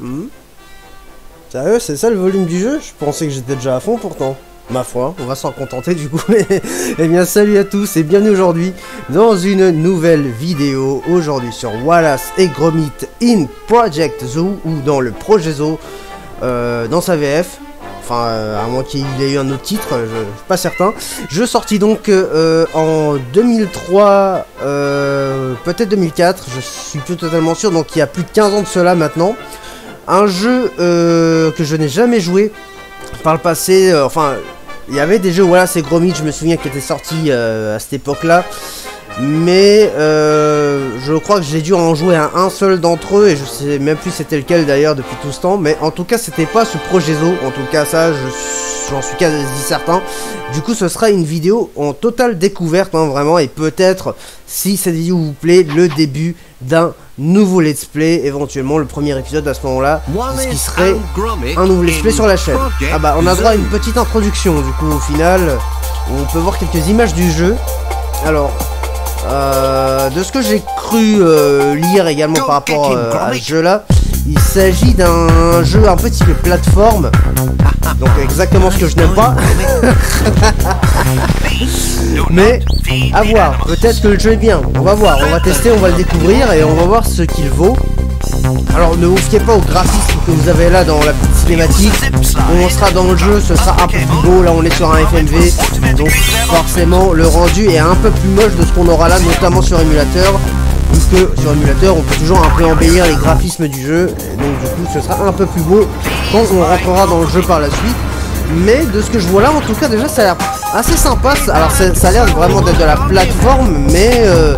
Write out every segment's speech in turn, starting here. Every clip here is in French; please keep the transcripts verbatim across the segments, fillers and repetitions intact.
hmm. Sérieux, c'est ça le volume du jeu? Je pensais que j'étais déjà à fond pourtant. Ma foi, on va s'en contenter du coup. Eh bien salut à tous et bienvenue aujourd'hui dans une nouvelle vidéo. Aujourd'hui sur Wallace et Gromit in Project Zoo, ou dans le Projet Zoo, euh, dans sa V F. Enfin, euh, à moins qu'il ait eu un autre titre, je, je suis pas certain. Jeu sorti donc euh, en deux mille trois, euh, peut-être deux mille quatre, je suis plus totalement sûr, donc il y a plus de quinze ans de cela maintenant. Un jeu euh, que je n'ai jamais joué par le passé, euh, enfin, il y avait des jeux, voilà, c'est Gromit, je me souviens, qui étaient sortis euh, à cette époque-là. Mais euh, je crois que j'ai dû en jouer à un seul d'entre eux, et je sais même plus c'était lequel d'ailleurs depuis tout ce temps. Mais en tout cas, c'était pas ce Projet Zoo, en tout cas ça, j'en suis quasi certain. Du coup, ce sera une vidéo en totale découverte, hein, vraiment, et peut-être, si cette vidéo vous plaît, le début d'un nouveau let's play, éventuellement le premier épisode à ce moment-là, ce qui serait un nouveau let's play sur la chaîne. Ah bah, on a droit à une petite introduction, du coup, au final, on peut voir quelques images du jeu. Alors... Euh, de ce que j'ai cru euh, lire également par rapport euh, à ce jeu là, il s'agit d'un jeu un peu type plateforme, donc exactement ce que je n'aime pas. Mais à voir, peut-être que le jeu est bien, on va voir, on va tester, on va le découvrir et on va voir ce qu'il vaut. Alors ne vous fiez pas au graphisme que vous avez là dans la petite cinématique. Quand on sera dans le jeu, ce sera un peu plus beau. Là on est sur un F M V, donc forcément le rendu est un peu plus moche de ce qu'on aura là, notamment sur émulateur. Puisque sur émulateur on peut toujours un peu embellir les graphismes du jeu, et donc du coup ce sera un peu plus beau quand on rentrera dans le jeu par la suite. Mais de ce que je vois là, en tout cas déjà ça a l'air assez sympa. Alors ça, ça a l'air vraiment d'être de la plateforme, mais... Euh,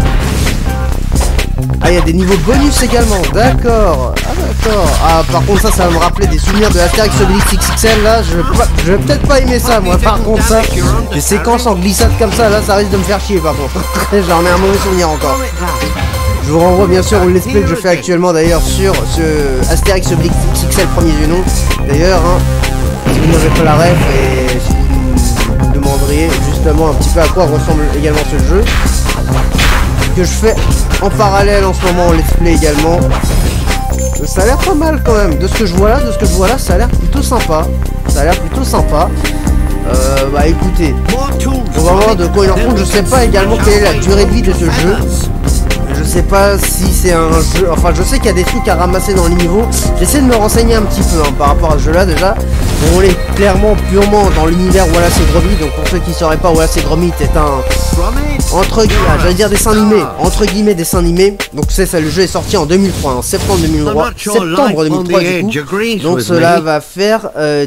ah, il y a des niveaux bonus également, d'accord. Ah, d'accord. Ah, par contre, ça, ça va me rappeler des souvenirs de Astérix Obélix X X L. Là, je, je vais peut-être pas aimer ça, moi. Par contre, ça, des séquences en glissade comme ça, là, ça risque de me faire chier, par contre. J'en ai un mauvais souvenir encore. Je vous renvoie bien sûr au let's play que je fais actuellement, d'ailleurs, sur ce Astérix Obélix X X L premier du nom. D'ailleurs, hein, si vous n'avez pas la ref et si vous me demanderiez justement un petit peu à quoi ressemble également ce jeu, que je fais en parallèle en ce moment en let's play également. Ça a l'air pas mal quand même, de ce que je vois là, de ce que je vois là, ça a l'air plutôt sympa. Ça a l'air plutôt sympa. Euh, bah écoutez, on va voir de quoi il en compte. Je sais pas également quelle est la durée de vie de ce jeu. Je sais pas si c'est un jeu... Enfin, je sais qu'il y a des trucs à ramasser dans les niveaux. J'essaie de me renseigner un petit peu hein, par rapport à ce jeu-là déjà. Bon, on est clairement purement dans l'univers Wallace et Gromit. Donc pour ceux qui ne sauraient pas, Wallace et Gromit est un... Entre guillemets, ah, j'allais dire dessin animé. Entre guillemets, dessin animé. Donc c'est ça, le jeu est sorti en deux mille trois, en septembre deux mille trois. Septembre deux mille trois du coup. Donc cela va faire euh,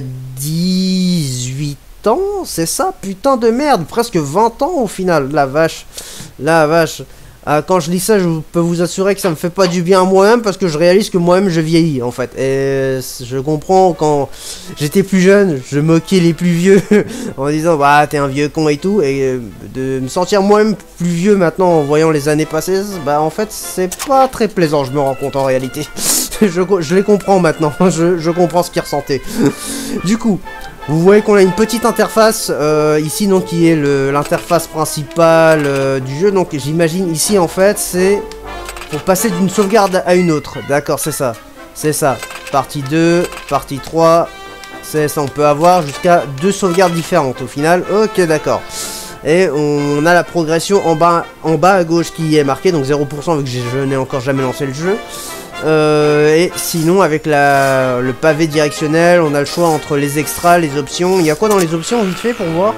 dix-huit ans, c'est ça? Putain de merde, presque vingt ans au final. La vache, la vache. Ah, quand je lis ça, je peux vous assurer que ça me fait pas du bien à moi-même, parce que je réalise que moi-même je vieillis en fait. Et je comprends, quand j'étais plus jeune, je moquais les plus vieux en disant bah t'es un vieux con et tout, et de me sentir moi-même plus vieux maintenant en voyant les années passées, bah en fait c'est pas très plaisant, je me rends compte en réalité. je, je les comprends maintenant, je, je comprends ce qu'ils ressentaient. Du coup... Vous voyez qu'on a une petite interface euh, ici, donc qui est l'interface principale euh, du jeu. Donc j'imagine ici en fait c'est pour passer d'une sauvegarde à une autre. D'accord, c'est ça. C'est ça. Partie deux, partie trois. C'est ça, on peut avoir jusqu'à deux sauvegardes différentes au final. Ok, d'accord. Et on a la progression en bas, en bas à gauche qui est marquée, donc zéro pour cent vu que je n'ai encore jamais lancé le jeu. Euh, et sinon avec la, le pavé directionnel, on a le choix entre les extras, les options. Il y a quoi dans les options vite fait pour voir?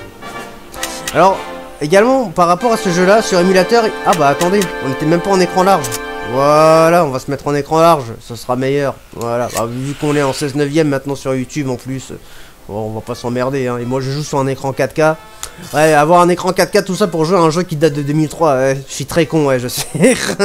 Alors également par rapport à ce jeu là sur émulateur, ah bah attendez, on n'était même pas en écran large. Voilà, on va se mettre en écran large, ce sera meilleur. Voilà, bah, vu qu'on est en seize neuvième maintenant sur YouTube en plus, bon, on va pas s'emmerder hein. Et moi je joue sur un écran quatre K. Ouais, avoir un écran quatre K tout ça pour jouer à un jeu qui date de deux mille trois, ouais, je suis très con, ouais, je sais.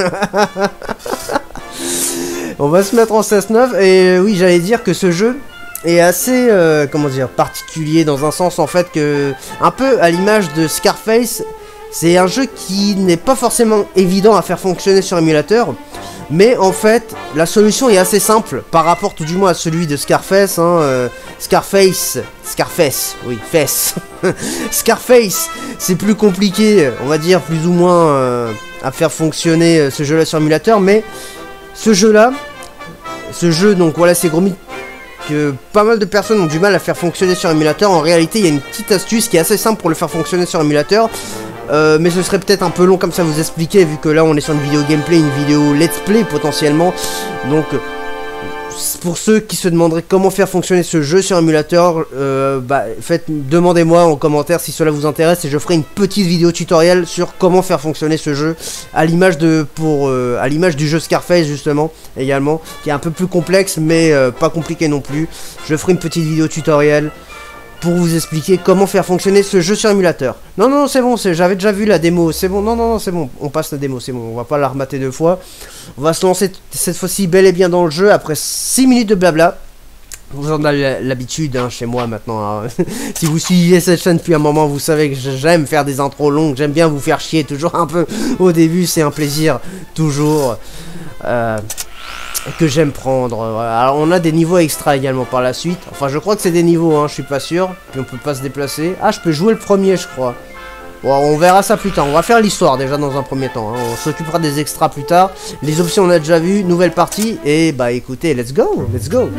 On va se mettre en seize neuf, et oui, j'allais dire que ce jeu est assez, euh, comment dire, particulier dans un sens en fait que, un peu à l'image de Scarface, c'est un jeu qui n'est pas forcément évident à faire fonctionner sur émulateur, mais en fait, la solution est assez simple par rapport tout du moins à celui de Scarface, hein, euh, Scarface, Scarface, oui, Fess, Scarface, c'est plus compliqué, on va dire, plus ou moins, euh, à faire fonctionner ce jeu-là sur émulateur, mais... Ce jeu-là, ce jeu, donc voilà, c'est Gromit, que pas mal de personnes ont du mal à faire fonctionner sur émulateur. En réalité, il y a une petite astuce qui est assez simple pour le faire fonctionner sur émulateur. Euh, mais ce serait peut-être un peu long comme ça vous expliquer, vu que là on est sur une vidéo gameplay, une vidéo let's play potentiellement. Donc pour ceux qui se demanderaient comment faire fonctionner ce jeu sur émulateur, euh, bah, faites, demandez-moi en commentaire si cela vous intéresse et je ferai une petite vidéo tutoriel sur comment faire fonctionner ce jeu à l'image de pour euh, à l'image du jeu Scarface justement également, qui est un peu plus complexe mais euh, pas compliqué non plus. Je ferai une petite vidéo tutoriel pour vous expliquer comment faire fonctionner ce jeu sur émulateur. Non, non, c'est bon, j'avais déjà vu la démo, c'est bon, non, non, non, c'est bon, on passe la démo, c'est bon, on va pas la remater deux fois. On va se lancer cette fois-ci bel et bien dans le jeu après six minutes de blabla. Vous en avez l'habitude hein, chez moi maintenant. Hein. Si vous suivez cette chaîne depuis un moment, vous savez que j'aime faire des intros longues, j'aime bien vous faire chier toujours un peu au début, c'est un plaisir, toujours. Euh... que j'aime prendre. Alors on a des niveaux extra également par la suite. Enfin je crois que c'est des niveaux, hein, je suis pas sûr. Puis on peut pas se déplacer. Ah je peux jouer le premier je crois. Bon on verra ça plus tard. On va faire l'histoire déjà dans un premier temps. Hein. On s'occupera des extras plus tard. Les options on a déjà vu. Nouvelle partie. Et bah écoutez, let's go. Let's go.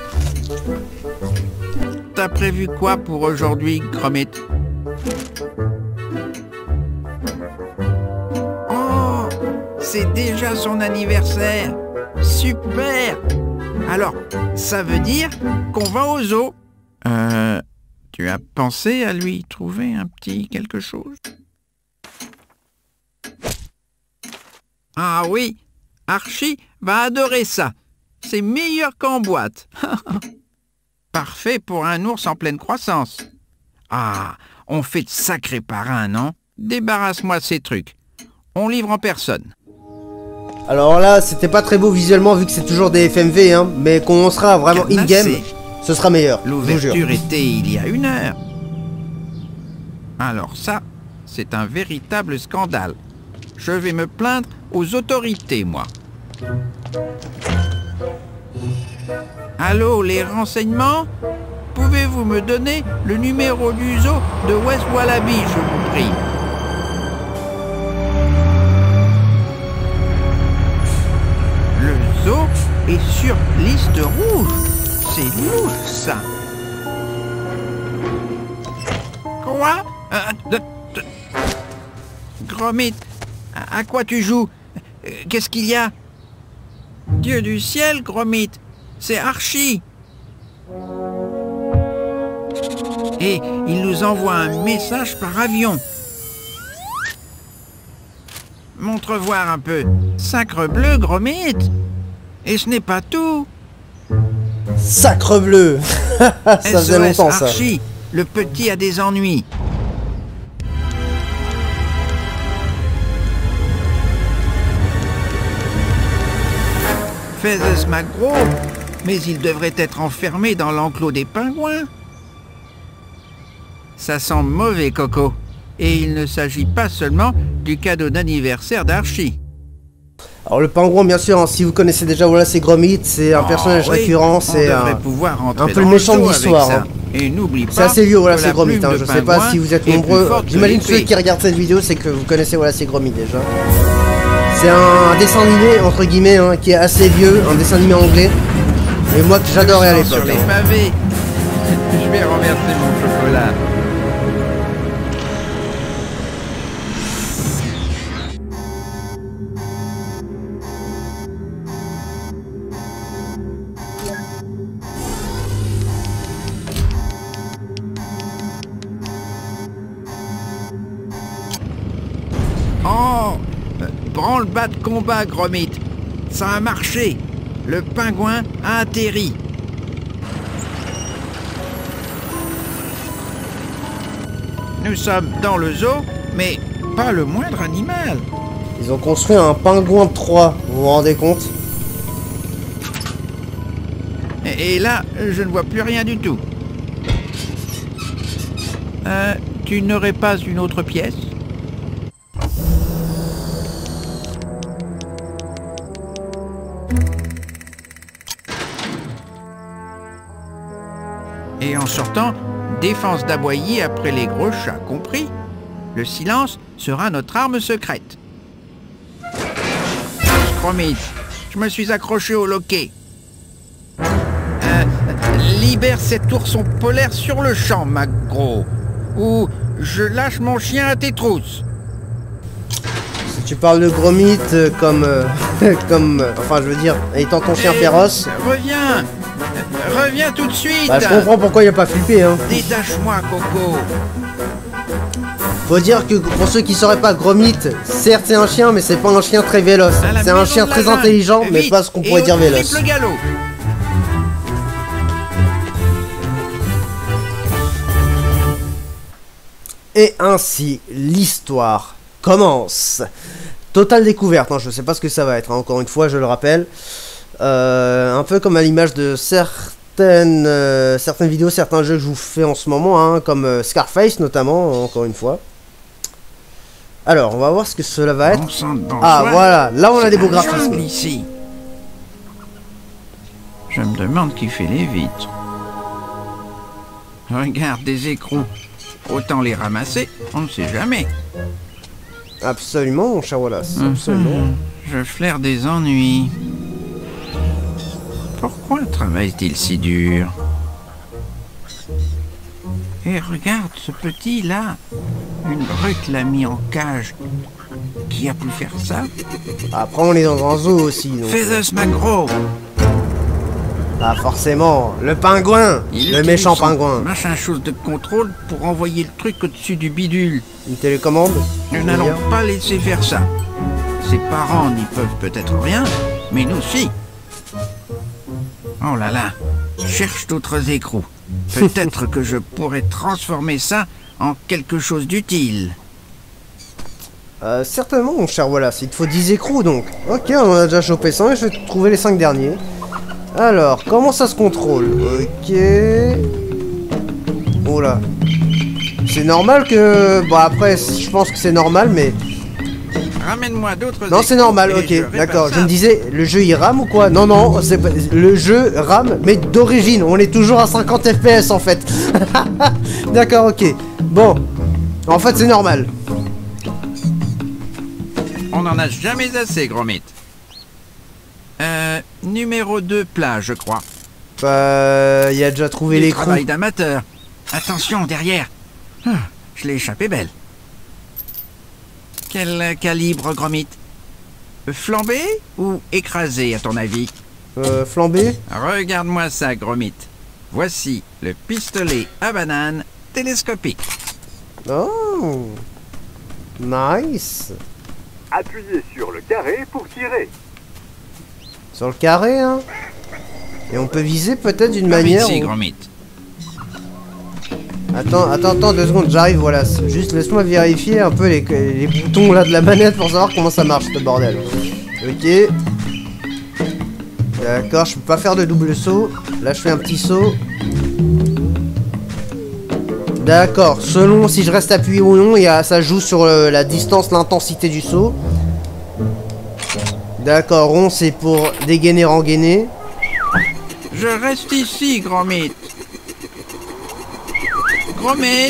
T'as prévu quoi pour aujourd'hui, Gromit? Oh, c'est déjà son anniversaire. Super! Alors, ça veut dire qu'on va au zoo. Euh, tu as pensé à lui trouver un petit quelque chose? Ah oui, Archie va adorer ça. C'est meilleur qu'en boîte. Parfait pour un ours en pleine croissance. Ah, on fait de sacrés parrains, non? Débarrasse-moi de ces trucs. On livre en personne. Alors là, c'était pas très beau visuellement vu que c'est toujours des F M V, hein, mais quand on sera vraiment in-game, ce sera meilleur. L'ouverture était il y a une heure. Alors ça, c'est un véritable scandale. Je vais me plaindre aux autorités, moi. Allô, les renseignements? Pouvez-vous me donner le numéro du zoo de West Wallaby, je vous prie? Le zoo est sur liste rouge. C'est louche, ça. Quoi? euh, Gromit, à, à quoi tu joues? Qu'est-ce qu'il y a? Dieu du ciel, Gromit, c'est Archie. Et il nous envoie un message par avion. Montre voir un peu. Sacre bleu, Gromit. Et ce n'est pas tout. Sacre bleu. Ça faisait longtemps, ça. Archie, le petit a des ennuis. Fezes Macro, mais il devrait être enfermé dans l'enclos des pingouins. Ça sent mauvais, Coco. Et il ne s'agit pas seulement du cadeau d'anniversaire d'Archie. Alors le pingouin, bien sûr, hein, si vous connaissez déjà, voilà, c'est Gromit, c'est un oh, personnage oui, récurrent, c'est un, un peu le méchant de l'histoire. Hein. Et n'oublie pas, c'est assez vieux, voilà, c'est Gromit. Hein, je sais pas si vous êtes nombreux. J'imagine ceux qui regardent cette vidéo, c'est que vous connaissez, voilà, c'est Gromit déjà. C'est un dessin animé entre guillemets hein, qui est assez vieux, un dessin animé anglais. Et moi que j'adorais à l'époque. Sur les pavés. Je vais renverser mon chocolat. Oh, branle-bas de combat, Gromit. Ça a marché. Le pingouin a atterri. Nous sommes dans le zoo, mais pas le moindre animal. Ils ont construit un pingouin de Troie, vous vous rendez compte? Et, et là, je ne vois plus rien du tout. Euh, tu n'aurais pas une autre pièce? Et en sortant, défense d'aboyer après les gros chats, compris? Le silence sera notre arme secrète. Gromit, je me suis accroché au loquet. libère cet ourson polaire sur le champ, Macgro. Ou je lâche mon chien à tes trousses. Si tu parles de Gromit euh, comme... Euh, comme... Euh, enfin, je veux dire, étant ton chien Eh, féroce... Reviens. Reviens tout de suite. Bah, je comprends pourquoi il a pas flippé, hein. Détache-moi, Coco. Faut dire que pour ceux qui sauraient pas, Gromit, certes c'est un chien, mais c'est pas un chien très véloce. À la C'est un maison chien de la très jungle. intelligent, mais Vite, pas ce qu'on et pourrait au dire véloce. triple galop. Et ainsi, l'histoire commence. Totale découverte, hein, je sais pas ce que ça va être, hein, encore une fois, je le rappelle. Euh, un peu comme à l'image de certaines, euh, certaines vidéos, certains jeux que je vous fais en ce moment, hein, comme euh, Scarface notamment, encore une fois. Alors, on va voir ce que cela va être. Bon sang de bon Ah, soin. voilà, là on a C'est des beaux la graphismes. jungle ici. Je me demande qui fait les vitres. Regarde des écrous. Autant les ramasser, on ne sait jamais. Absolument, mon cher Wallace, absolument. Mhm. Je flaire des ennuis. Pourquoi travaille-t-il si dur? Et regarde ce petit là. Une brute l'a mis en cage. Qui a pu faire ça? Après, on est dans un zoo aussi, donc... Feathers Macgro. Ah, forcément, le pingouin, Il le utilise méchant son pingouin. Machin chose de contrôle pour envoyer le truc au-dessus du bidule. Une télécommande. Nous n'allons pas laisser faire ça. Ses parents n'y peuvent peut-être rien, mais nous si. Oh là là, cherche d'autres écrous. Peut-être que je pourrais transformer ça en quelque chose d'utile. Euh, certainement, mon cher Wallace, il te faut dix écrous, donc. Ok, on en a déjà chopé cent et je vais te trouver les cinq derniers. Alors, comment ça se contrôle? Ok... Oh là. C'est normal que... Bon, après, je pense que c'est normal, mais... Ramène-moi d'autres Non, c'est normal, écrous et ok, je répare d'accord. ça. Je me disais, le jeu il rame ou quoi? Non, non, c'est pas... le jeu rame, mais d'origine. On est toujours à cinquante F P S en fait. D'accord, ok. Bon. En fait, c'est normal. On n'en a jamais assez, Gromit. Euh, numéro deux plat, je crois. Bah... Il a déjà trouvé Du l'écrou. travail d'amateur. Attention, derrière. Ah, je l'ai échappé belle. Quel calibre, Gromit? Flambé ou écrasé, à ton avis? Euh, flambé. Regarde-moi ça, Gromit. Voici le pistolet à banane télescopique. Oh. Nice. Appuyez sur le carré pour tirer. Sur le carré, hein. Et on peut viser peut-être d'une Par manière... ici, où- Gromit. Attends, attends, attends, deux secondes, j'arrive, voilà. Juste laisse-moi vérifier un peu les, les boutons là de la manette pour savoir comment ça marche, ce bordel. Ok. D'accord, je peux pas faire de double saut. Là, je fais un petit saut. D'accord, selon si je reste appuyé ou non, il y a, ça joue sur euh, la distance, l'intensité du saut. D'accord, rond, c'est pour dégainer, rengainer. Je reste ici, Gromit. Gromit,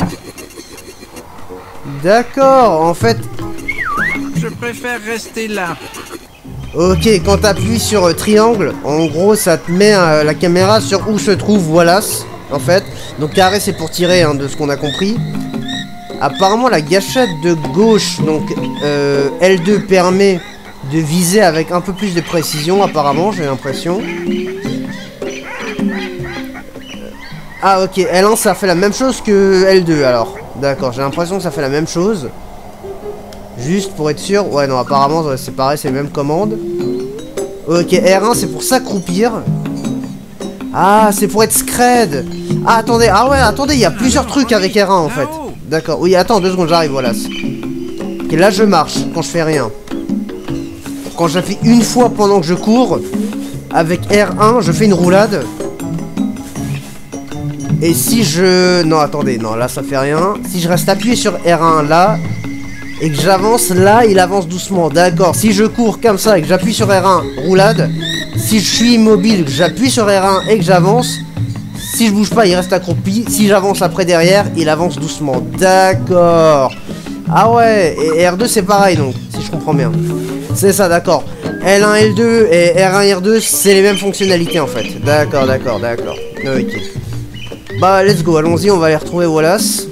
D'accord, en fait... je préfère rester là. Ok, quand t'appuies sur euh, triangle, en gros ça te met euh, la caméra sur où se trouve Wallace, en fait. Donc carré c'est pour tirer, hein, de ce qu'on a compris. Apparemment la gâchette de gauche, donc euh, L deux permet de viser avec un peu plus de précision, apparemment, j'ai l'impression. Ah ok, L un ça fait la même chose que L deux alors. D'accord, j'ai l'impression que ça fait la même chose. Juste pour être sûr. Ouais non, apparemment c'est pareil, c'est les mêmes commandes. Ok, R un c'est pour s'accroupir. Ah, c'est pour être scred. Ah attendez, ah ouais, attendez, il y a plusieurs trucs avec R un en fait. D'accord, oui, attends, deux secondes, j'arrive, voilà. Ok, là je marche quand je fais rien. Quand je la fais une fois pendant que je cours, avec R un, je fais une roulade. Et si je... Non, attendez, non, là ça fait rien. Si je reste appuyé sur R un là, et que j'avance là, il avance doucement. D'accord, si je cours comme ça et que j'appuie sur R un, roulade. Si je suis immobile, que j'appuie sur R un et que j'avance, si je bouge pas, il reste accroupi. Si j'avance après derrière, il avance doucement. D'accord. Ah ouais, et R deux c'est pareil donc, si je comprends bien. C'est ça, d'accord. L un, L deux et R un, R deux, c'est les mêmes fonctionnalités en fait. D'accord, d'accord, d'accord. Ok. Bah let's go, allons-y, on va aller retrouver Wallace.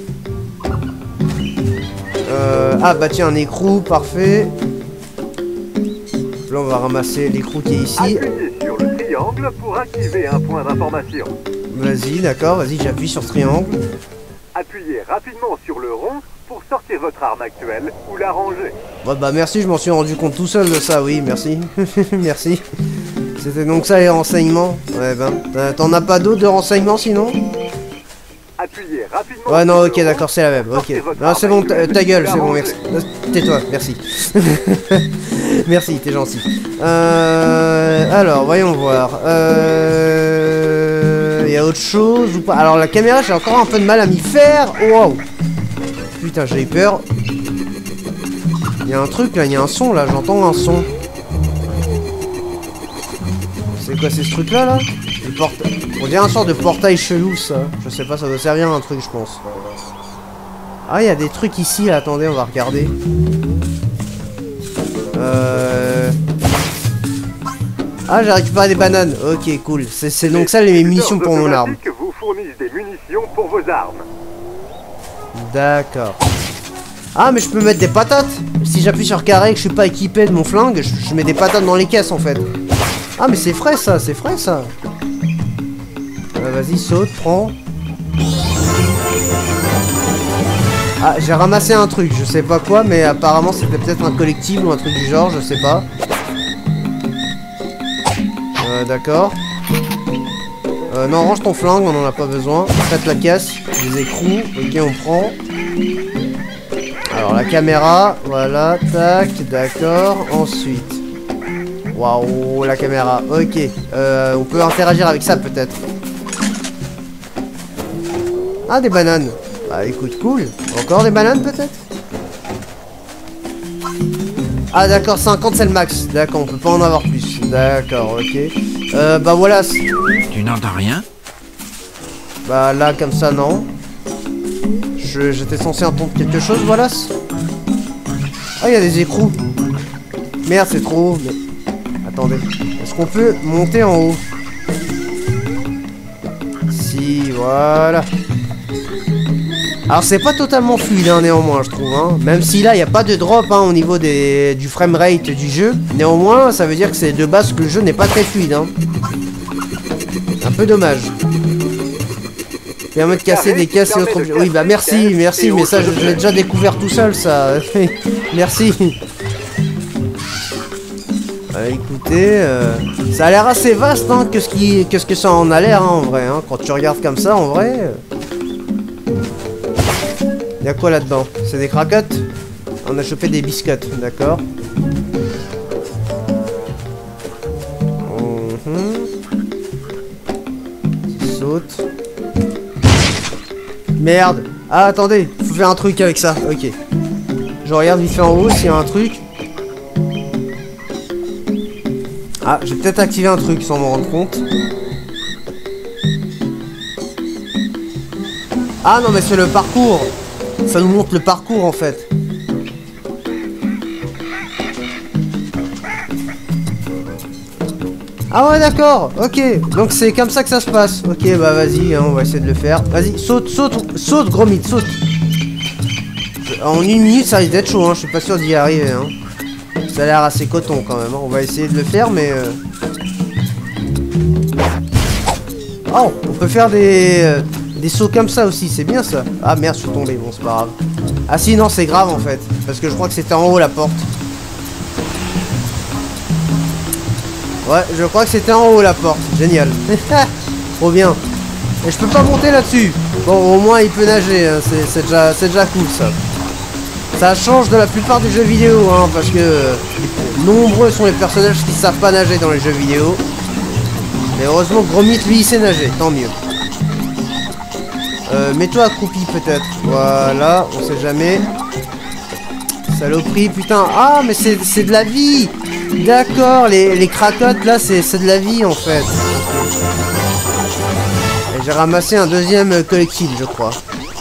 Euh, ah bah tiens, un écrou, parfait. Là on va ramasser l'écrou qui est ici. Appuyez sur le triangle pour activer un point d'information. Vas-y, d'accord, vas-y, j'appuie sur ce triangle. Appuyez rapidement sur le rond pour sortir votre arme actuelle ou la ranger. Bon, bah merci, je m'en suis rendu compte tout seul de ça, oui, merci. Merci. C'était donc ça les renseignements. Ouais ben, t'en as pas d'autres de renseignements sinon? Appuyez rapidement. Ouais non, sur ok, le rond d'accord, c'est la même, pour ok. sortir votre Non, arme c'est bon, ta, actuelle ta gueule, ou la c'est bon, ranger. merci. Tais-toi, merci. Merci, t'es gentil. Euh... Alors, voyons voir. Euh... Il y a autre chose ou pas? Alors, la caméra, j'ai encore un peu de mal à m'y faire. Oh, wow. Putain, j'ai eu peur. Il y a un truc là, il y a un son là, j'entends un son. C'est quoi, c'est ce truc là là? Le porta... On dirait un sort de portail chelou ça. Je sais pas, ça doit servir à un truc, je pense. Ah, il y a des trucs ici là, attendez, on va regarder. Euh... Ah, j'ai récupéré des bananes. Ok, cool. C'est donc ça les munitions pour mon arme. Vous fournissent des munitions pour vos armes. D'accord. Ah, mais je peux mettre des patates. Si j'appuie sur carré et que je suis pas équipé de mon flingue, je, je mets des patates dans les caisses en fait. Ah, mais c'est frais ça, c'est frais ça. Euh, Vas-y, saute, prends. Ah, j'ai ramassé un truc, je sais pas quoi, mais apparemment c'était peut-être un collectible ou un truc du genre, je sais pas. Euh, d'accord. Euh, non, range ton flingue, on en a pas besoin. Faites la caisse, les écrous, ok, on prend. Alors la caméra, voilà, tac, d'accord, ensuite. Waouh, la caméra, ok. Euh, on peut interagir avec ça peut-être. Ah, des bananes. Bah écoute, cool. Encore des bananes peut-être? Ah d'accord, cinquante c'est le max. D'accord, on peut pas en avoir plus. D'accord, ok. Euh, bah voilà. Tu n'entends rien? Bah là, comme ça, non. Je, J'étais censé entendre quelque chose, voilà. Ah, il y a des écrous. Merde, c'est trop haut. Mais... Attendez. Est-ce qu'on peut monter en haut? Si, voilà. Alors c'est pas totalement fluide hein, néanmoins je trouve hein. Même si là il n'y a pas de drop hein, au niveau des, du framerate du jeu. Néanmoins ça veut dire que c'est de base que le jeu n'est pas très fluide hein. Un peu dommage. Permet de casser des caisses et autres objets. Oui bah merci, merci, mais ça je, je l'ai déjà découvert tout seul ça. Merci. Euh, écoutez, euh, ça a l'air assez vaste hein, que, ce qui, que ce que ça en a l'air hein, en vrai hein. Quand tu regardes comme ça en vrai. Euh... Y'a quoi là-dedans? C'est des cracottes? On a chopé des biscottes, d'accord. Mmh. Saute. Merde. Ah attendez, faut faire un truc avec ça, ok. Je regarde vite fait en haut s'il y a un truc. Ah, j'ai peut-être activé un truc sans m'en rendre compte. Ah non mais c'est le parcours. Ça nous montre le parcours en fait. Ah ouais d'accord, ok. Donc c'est comme ça que ça se passe. Ok bah vas-y, hein, on va essayer de le faire. Vas-y, saute, saute, saute gros mythe, saute. En une minute ça risque d'être chaud, hein. Je suis pas sûr d'y arriver. Hein. Ça a l'air assez coton quand même. Hein. On va essayer de le faire mais... Euh... Oh, on peut faire des... Euh... Des sauts comme ça aussi, c'est bien ça. Ah merde, je suis tombé, bon c'est pas grave. Ah si, non, c'est grave en fait. Parce que je crois que c'était en haut la porte. Ouais, je crois que c'était en haut la porte. Génial. Trop bien. Et je peux pas monter là-dessus. Bon, au moins il peut nager, hein. C'est déjà, déjà cool ça. Ça change de la plupart des jeux vidéo, hein, parce que euh, nombreux sont les personnages qui savent pas nager dans les jeux vidéo. Mais heureusement, Gromit, lui, il sait nager, tant mieux. Euh, mets-toi accroupi peut-être. Voilà, on sait jamais. Saloperie, putain. Ah, mais c'est de la vie. D'accord, les, les cracottes là, c'est de la vie en fait. Et j'ai ramassé un deuxième collectible, je crois.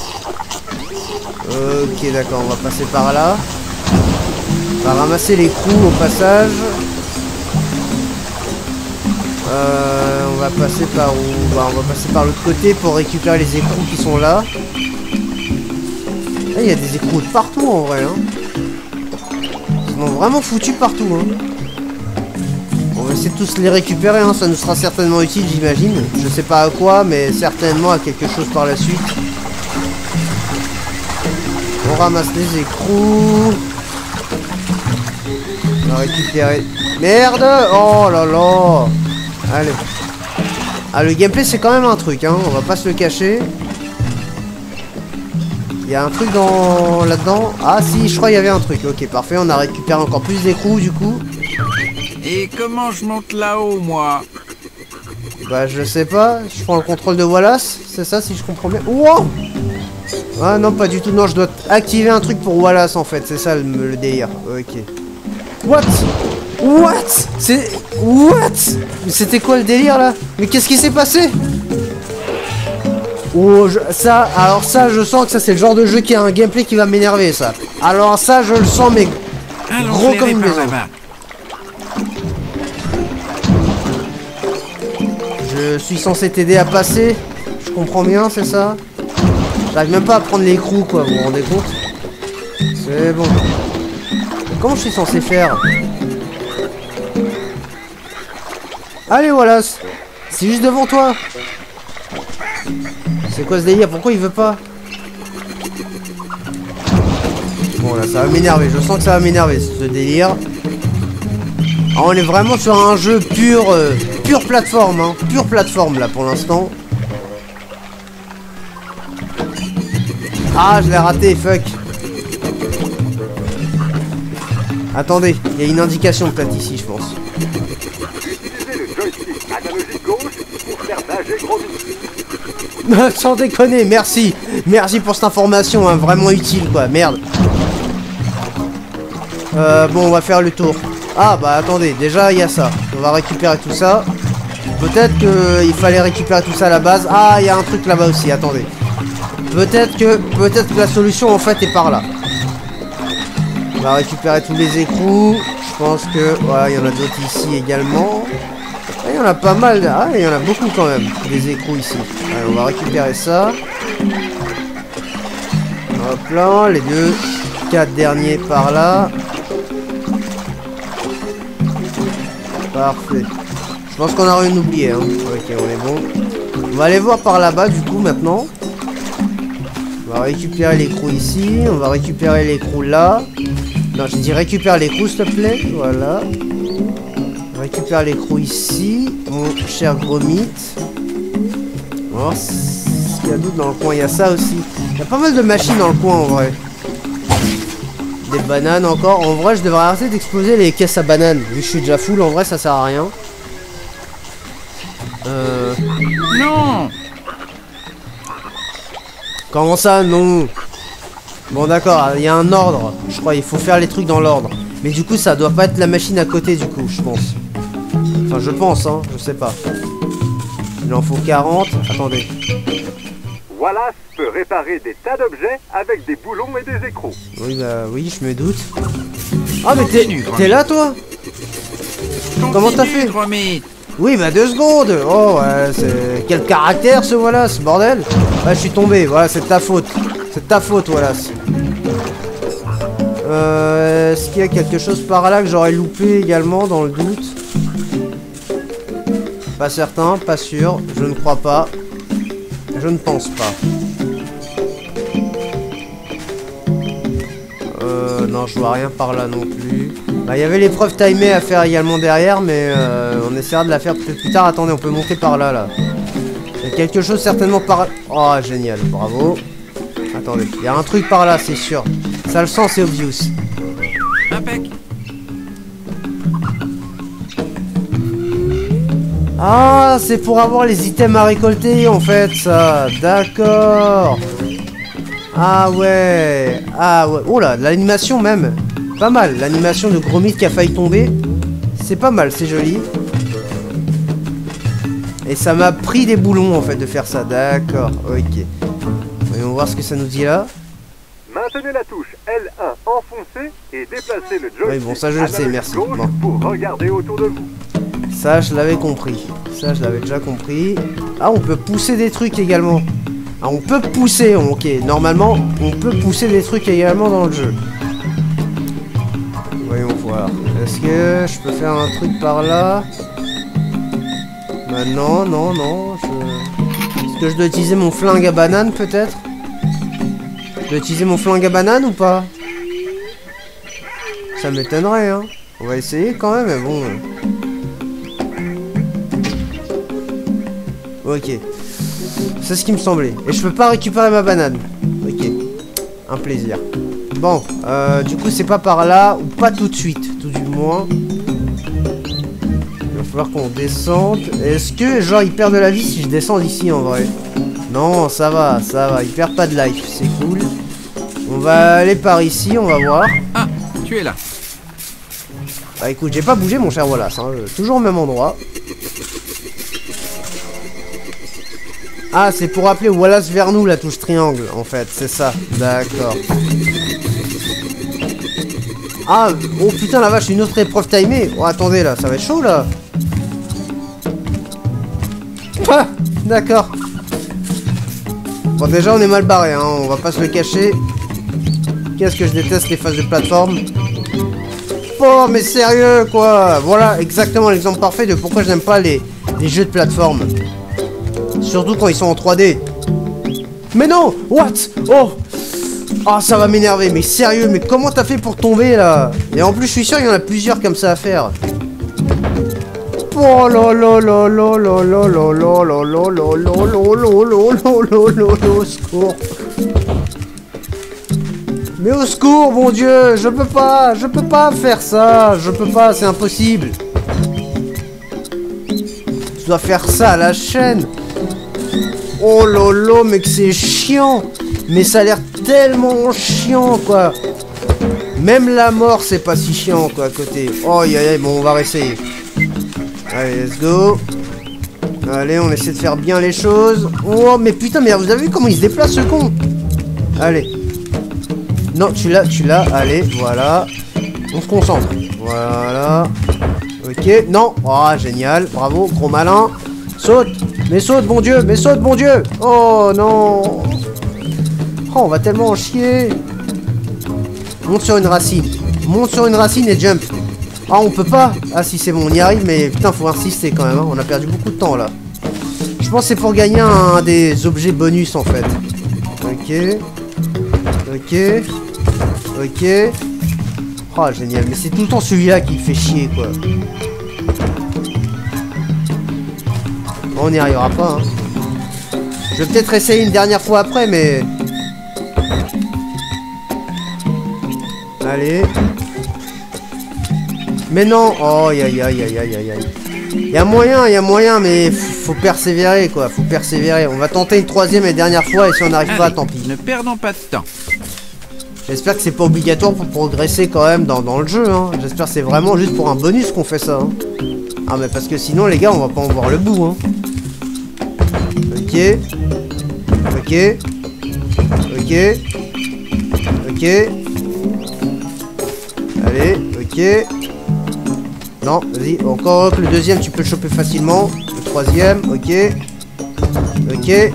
Ok, d'accord, on va passer par là. On va ramasser les coups au passage. Euh, on va passer par où? Bah, on va passer par l'autre côté pour récupérer les écrous qui sont là. Ah, il y a des écrous de partout en vrai. Hein. Ils sont vraiment foutus partout. Hein. On va essayer de tous les récupérer. Hein. Ça nous sera certainement utile, j'imagine. Je sais pas à quoi, mais certainement à quelque chose par la suite. On ramasse les écrous. On va récupérer. Merde! Oh là là! Allez. Ah, le gameplay, c'est quand même un truc, hein. On va pas se le cacher. Il y a un truc dans... là-dedans. Ah, si, je crois qu'il y avait un truc. Ok, parfait. On a récupéré encore plus d'écrous, du coup. Et comment je monte là-haut, moi? Bah, je sais pas. Je prends le contrôle de Wallace. C'est ça, si je comprends bien. Wow! Ah, non, pas du tout. Non, je dois activer un truc pour Wallace, en fait. C'est ça, le, le délire. Ok. What? What? C'est... What? C'était quoi le délire là? Mais qu'est-ce qui s'est passé? Oh, je... ça, alors ça, je sens que ça c'est le genre de jeu qui a un gameplay qui va m'énerver, ça. Alors ça, je le sens, mais Allons gros comme une maison. là-bas. Je suis censé t'aider à passer. Je comprends bien, c'est ça? J'arrive même pas à prendre l'écrou, quoi, vous vous rendez compte? C'est bon. Comment je suis censé faire? Allez, Wallace. C'est juste devant toi. C'est quoi ce délire? Pourquoi il veut pas? Bon, là, ça va m'énerver. Je sens que ça va m'énerver, ce délire. Ah, on est vraiment sur un jeu pur... Euh, pure plateforme, hein. Pure plateforme, là, pour l'instant. Ah, je l'ai raté, fuck. Attendez, il y a une indication peut-être ici, je pense. Utilisez le joystick analogique gauche pour faire nager Gromit. Sans déconner, merci. Merci pour cette information, hein, vraiment utile, quoi. Merde. Euh, bon, on va faire le tour. Ah, bah attendez, déjà, il y a ça. On va récupérer tout ça. Peut-être qu'il fallait récupérer tout ça à la base. Ah, il y a un truc là-bas aussi, attendez. Peut-être que, peut-être que la solution, en fait, est par là. On va récupérer tous les écrous. Je pense que... Voilà, il y en a d'autres ici également. Ah, il y en a pas mal. Ah, il y en a beaucoup quand même. Des écrous ici. Allez, on va récupérer ça. Hop là. Les deux, quatre derniers par là. Parfait. Je pense qu'on a rien oublié. Hein. Ok, on est bon. On va aller voir par là-bas du coup maintenant. On va récupérer l'écrou ici. On va récupérer l'écrou là. Non, j'ai dit récupère l'écrou, s'il te plaît. Voilà. On récupère l'écrou ici. Mon cher Gromit. On va voir ce qu'il y a d'autre dans le coin. Il y a ça aussi. Il y a pas mal de machines dans le coin en vrai. Des bananes encore. En vrai, je devrais arrêter d'exploser les caisses à bananes. Vu que je suis déjà full, en vrai, ça sert à rien. Euh... Non! Comment ça, non? Bon, d'accord, il y a un ordre. Je crois il faut faire les trucs dans l'ordre. Mais du coup, ça doit pas être la machine à côté, du coup, je pense. Enfin, je pense, hein, je sais pas. Il en faut quarante. Attendez. Wallace peut réparer des tas d'objets avec des boulons et des écrous. Oui, bah oui, je me doute. Ah, mais t'es t'es là, toi? Comment t'as fait? Gromit. Oui, bah deux secondes. Oh, ouais, c'est... Quel caractère, ce Wallace, bordel. Ah, je suis tombé, voilà, c'est de ta faute. C'est de ta faute, Wallace. Euh, Est-ce qu'il y a quelque chose par là que j'aurais loupé également, dans le doute? Pas certain, pas sûr, je ne crois pas. Je ne pense pas. Euh, non, je vois rien par là non plus. Bah, il y avait l'épreuve timée à faire également derrière, mais euh, on essaiera de la faire peut-être plus tard. Attendez, on peut monter par là, là. Il y a quelque chose certainement par... Oh, génial, bravo. Attendez, il y a un truc par là, c'est sûr. Ça le sent, c'est obvious. Impec. Ah, c'est pour avoir les items à récolter, en fait, ça. D'accord. Ah ouais. Ah ouais. Oh là, l'animation même. Pas mal. L'animation de Gromit qui a failli tomber. C'est pas mal, c'est joli. Et ça m'a pris des boulons, en fait, de faire ça. D'accord, ok. Voyons voir ce que ça nous dit là. Maintenez la touche L un enfoncée et déplacez le joystick Oui, bon, ça je le sais, merci. gauche Bon. pour regarder autour de vous. Ça, je l'avais compris. Ça, je l'avais déjà compris. Ah, on peut pousser des trucs également. Ah, on peut pousser. Ok, normalement, on peut pousser des trucs également dans le jeu. Voyons voir. Est-ce que je peux faire un truc par là? Bah non, non, non. Je... Est-ce que je dois utiliser mon flingue à banane, peut-être? Je dois utiliser mon flingue à banane ou pas? Ça m'étonnerait, hein. On va essayer quand même, mais bon... Ok. C'est ce qui me semblait. Et je peux pas récupérer ma banane. Ok. Un plaisir. Bon, euh, du coup c'est pas par là, ou pas tout de suite, tout du moins. Il va falloir qu'on descende. Est-ce que genre il perd de la vie si je descends d'ici en vrai? Non, ça va, ça va, il perd pas de life, c'est cool. On va aller par ici, on va voir. Ah, tu es là. Bah écoute, j'ai pas bougé mon cher Wallace, hein, toujours au même endroit. Ah, c'est pour appeler Wallace vers nous la touche triangle, en fait, c'est ça. D'accord. Ah, oh putain la vache, une autre épreuve timée. Oh attendez là, ça va être chaud là. Ah, d'accord. Bon déjà on est mal barré, hein, on va pas se le cacher. Qu'est-ce que je déteste les phases de plateforme. Oh mais sérieux quoi. Voilà exactement l'exemple parfait de pourquoi je n'aime pas les, les jeux de plateforme. Surtout quand ils sont en trois D. Mais non. What? Oh. Ah oh, ça va m'énerver, mais sérieux, mais comment t'as fait pour tomber là? Et en plus je suis sûr qu'il y en a plusieurs comme ça à faire. Oh là là là là là là là là là là là là là là là là au secours. Mais au secours, mon Dieu, je peux pas, je peux pas faire ça, je peux pas, c'est impossible. Je dois faire ça à la chaîne. Oh là là, mais que c'est chiant. Mais ça a l'air tellement chiant, quoi. Même la mort, c'est pas si chiant, quoi, à côté. Oh, aïe, aïe, bon, on va réessayer. Allez, let's go. Allez, on essaie de faire bien les choses. Oh, mais putain, mais vous avez vu comment il se déplace, ce con? Allez. Non, tu l'as, tu l'as. Allez, voilà. On se concentre. Voilà. Ok, non. Oh, génial. Bravo, gros malin. Saute. Mais saute, bon Dieu. Mais saute, bon Dieu. Oh, non. Oh, on va tellement en chier. Monte sur une racine. Monte sur une racine et jump. Ah, on peut pas. Ah, si, c'est bon, on y arrive, mais putain, faut insister quand même. Hein. On a perdu beaucoup de temps, là. Je pense que c'est pour gagner un des objets bonus, en fait. Ok. Ok. Ok. Oh, génial. Mais c'est tout le temps celui-là qui me fait chier, quoi. Bon, on n'y arrivera pas, hein. Je vais peut-être essayer une dernière fois après, mais... Allez. Mais non. Oh, aïe, aïe, aïe, aïe, aïe, aïe. Il y a moyen, il y a moyen, mais faut persévérer, quoi. Faut persévérer. On va tenter une troisième et dernière fois, et si on n'arrive pas, tant pis. Ne perdons pas de temps. J'espère que c'est pas obligatoire pour progresser quand même dans, dans le jeu, hein. J'espère que c'est vraiment juste pour un bonus qu'on fait ça, hein. Ah, mais parce que sinon, les gars, on va pas en voir le bout, hein. Ok. Ok. Ok. Ok. Allez, ok. Non, vas-y, encore que le deuxième, tu peux le choper facilement. Le troisième, ok. Ok.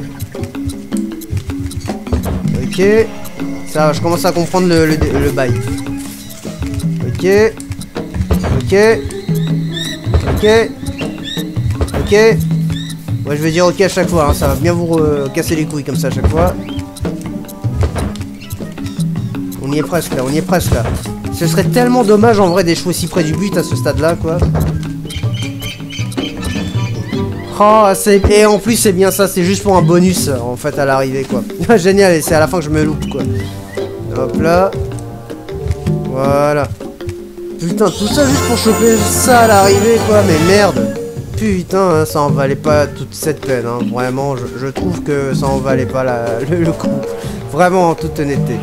Ok. Ça, je commence à comprendre le, le, le bail. Ok. Ok. Ok. Ok. Ouais, je vais dire ok à chaque fois, hein. Ça va bien vous euh, casser les couilles comme ça à chaque fois. On y est presque là, on y est presque là. Ce serait tellement dommage en vrai d'échouer si près du but à ce stade-là, quoi. Oh, c'est... Et en plus, c'est bien ça, c'est juste pour un bonus, en fait, à l'arrivée, quoi. Génial, et c'est à la fin que je me loupe, quoi. Hop là. Voilà. Putain, tout ça juste pour choper ça à l'arrivée, quoi, mais merde. Putain, hein, ça en valait pas toute cette peine, hein. Vraiment, je, je trouve que ça en valait pas la, le, le coup. Vraiment, en toute honnêteté.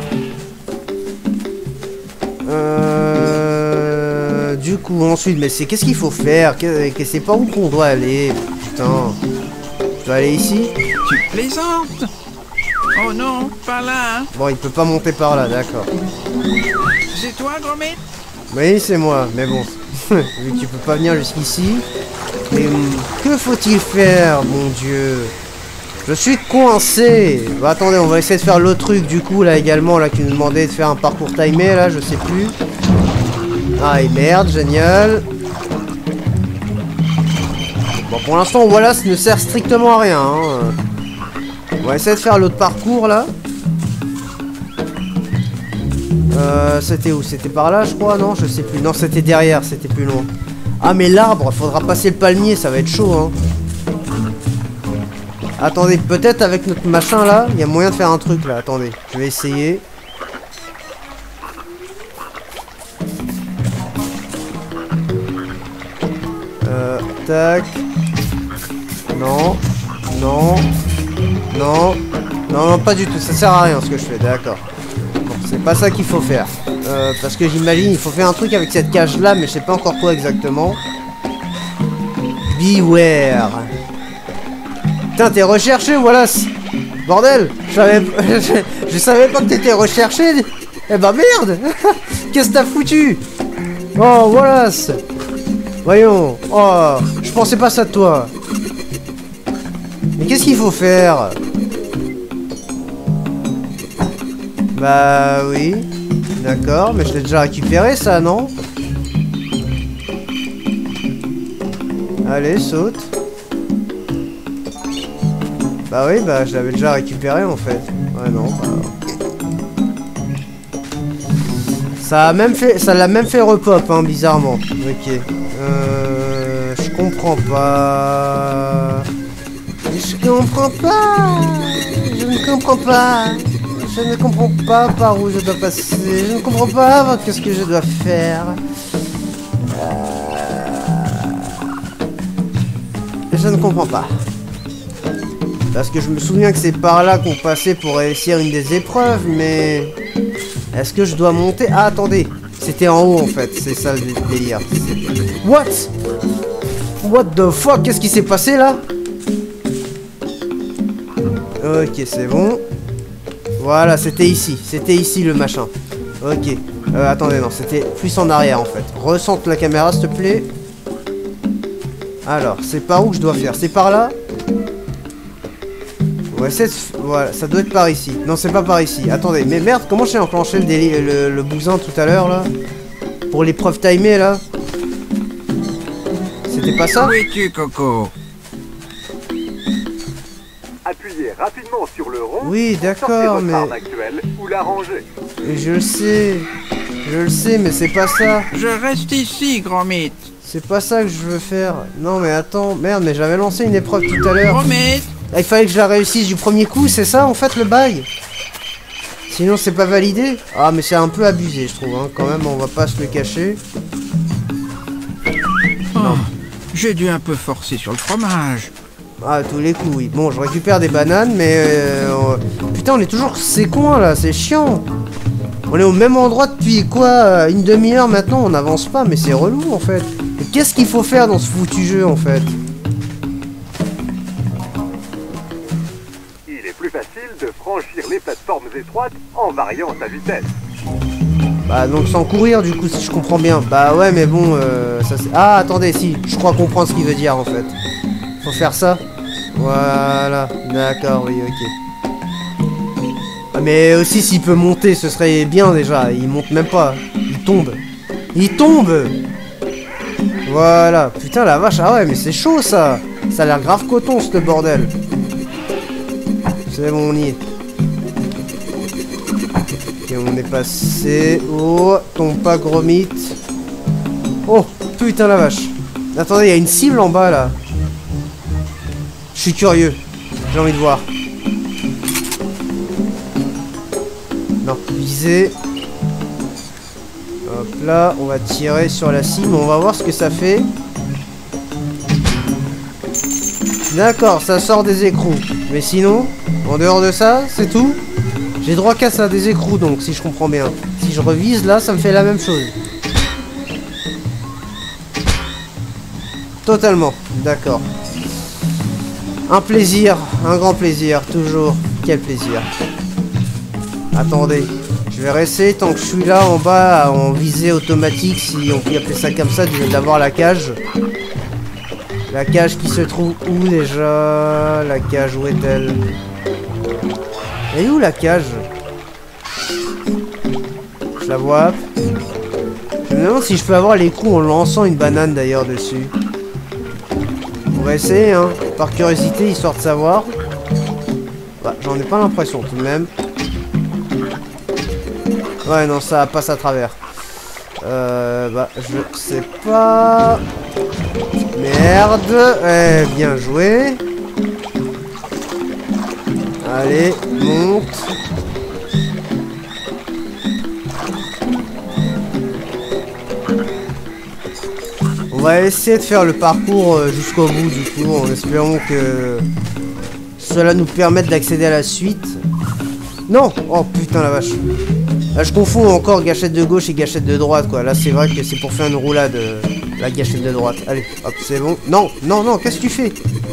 Euh... Du coup, ensuite, mais c'est qu'est-ce qu'il faut faire? que, que C'est pas où qu'on doit aller? Putain. Je dois aller ici? Tu plaisantes? Oh non, pas là, hein. Bon, il peut pas monter par là, d'accord. C'est toi, Gromit? Oui, c'est moi, mais bon. Vu que tu peux pas venir jusqu'ici. Mais que faut-il faire, mon Dieu? Je suis coincé. Bah, attendez, on va essayer de faire l'autre truc du coup là également là qui nous demandait de faire un parcours timé là, je sais plus. Ah et merde, génial. Bon pour l'instant Wallace ne sert strictement à rien. Hein. On va essayer de faire l'autre parcours là. Euh, c'était où? C'était par là je crois, non? Je sais plus. Non c'était derrière, c'était plus loin. Ah mais l'arbre, faudra passer le palmier, ça va être chaud hein. Attendez, peut-être avec notre machin là, il y a moyen de faire un truc là. Attendez, je vais essayer. Euh, tac. Non. Non. Non. Non, non, pas du tout. Ça sert à rien ce que je fais, d'accord. Bon, c'est pas ça qu'il faut faire. Euh, parce que j'imagine, il faut faire un truc avec cette cage là, mais je sais pas encore quoi exactement. Beware. Putain, t'es recherché, Wallace. Bordel, je savais, je, je savais pas que t'étais recherché. Eh bah merde. Qu'est-ce que t'as foutu? Oh, Wallace. Voyons. Oh, je pensais pas ça de toi. Mais qu'est-ce qu'il faut faire? Bah oui. D'accord, mais je l'ai déjà récupéré ça, non? Allez, saute. Bah oui, bah je l'avais déjà récupéré en fait. Ouais non, bah... Ça a même fait, ça l'a même fait repop, hein, bizarrement. Ok. Euh... Je comprends pas... Je comprends pas... Je ne comprends pas... Je ne comprends pas par où je dois passer. Je ne comprends pas qu'est-ce que je dois faire. Euh... Je ne comprends pas. Parce que je me souviens que c'est par là qu'on passait pour réussir une des épreuves, mais... Est-ce que je dois monter? Ah, attendez. C'était en haut, en fait. C'est ça, le délire. What? What the fuck? Qu'est-ce qui s'est passé, là? Ok, c'est bon. Voilà, c'était ici. C'était ici, le machin. Ok. Euh, attendez, non. C'était plus en arrière, en fait. Ressente la caméra, s'il te plaît. Alors, c'est par où que je dois faire? C'est par là? Ouais, voilà, ça doit être par ici. Non, c'est pas par ici. Attendez, mais merde, comment j'ai enclenché le, déli le, le bousin tout à l'heure, là? Pour l'épreuve timée, là? C'était pas ça? Où es-tu, Coco? Appuyez rapidement sur le rond. Oui, d'accord, mais... arme actuelle ou la ranger. Je le sais. Je le sais, mais c'est pas ça. Je reste ici, grand mythe. C'est pas ça que je veux faire. Non, mais attends. Merde, mais j'avais lancé une épreuve tout à l'heure. Grand mythe. Ah, il fallait que je la réussisse du premier coup, c'est ça en fait le bail? Sinon c'est pas validé? Ah mais c'est un peu abusé je trouve, hein. Quand même on va pas se le cacher. Oh, j'ai dû un peu forcer sur le fromage. Ah tous les coups oui. Bon je récupère des bananes mais... Euh, on... Putain on est toujours ces coins là, c'est chiant. On est au même endroit depuis quoi? Une demi-heure maintenant, on n'avance pas mais c'est relou en fait. Mais qu'est-ce qu'il faut faire dans ce foutu jeu en fait? De franchir les plateformes étroites en variant sa vitesse. Bah donc sans courir du coup si je comprends bien. Bah ouais mais bon euh, ça c'est... Ah attendez si, je crois comprendre ce qu'il veut dire en fait. Faut faire ça. Voilà, d'accord, oui ok. Ah, mais aussi s'il peut monter ce serait bien déjà. Il monte même pas, il tombe. Il tombe. Voilà, putain la vache, ah ouais mais c'est chaud ça. Ça a l'air grave coton ce bordel. C'est bon, on y est. Ok, on est passé. Oh, tombe pas, gros mythe. Oh, putain la vache. Attendez, il y a une cible en bas là. Je suis curieux. J'ai envie de voir. Non, viser. Hop là, on va tirer sur la cible. On va voir ce que ça fait. D'accord, ça sort des écrous. Mais sinon, en dehors de ça, c'est tout. J'ai droit qu'à ça, des écrous donc, si je comprends bien. Si je revise là, ça me fait la même chose. Totalement, d'accord. Un plaisir, un grand plaisir, toujours. Quel plaisir. Attendez, je vais rester tant que je suis là en bas en visée automatique, si on peut appeler ça comme ça, d'avoir la cage. La cage qui se trouve où déjà? La cage, où est-elle? Elle est où la cage? Je la vois. Je me demande si je peux avoir les coups en lançant une banane d'ailleurs dessus. On va essayer, hein, par curiosité, histoire de savoir. Bah, j'en ai pas l'impression tout de même. Ouais, non, ça passe à travers. Euh, bah, je sais pas... Merde. Eh, bien joué. Allez, monte. On va essayer de faire le parcours jusqu'au bout du coup, en espérant que cela nous permette d'accéder à la suite. Non! Oh putain la vache. Là je confonds encore gâchette de gauche et gâchette de droite quoi. Là c'est vrai que c'est pour faire une roulade, euh, la gâchette de droite. Allez, hop, c'est bon. Non, non, non, qu'est-ce que tu fais?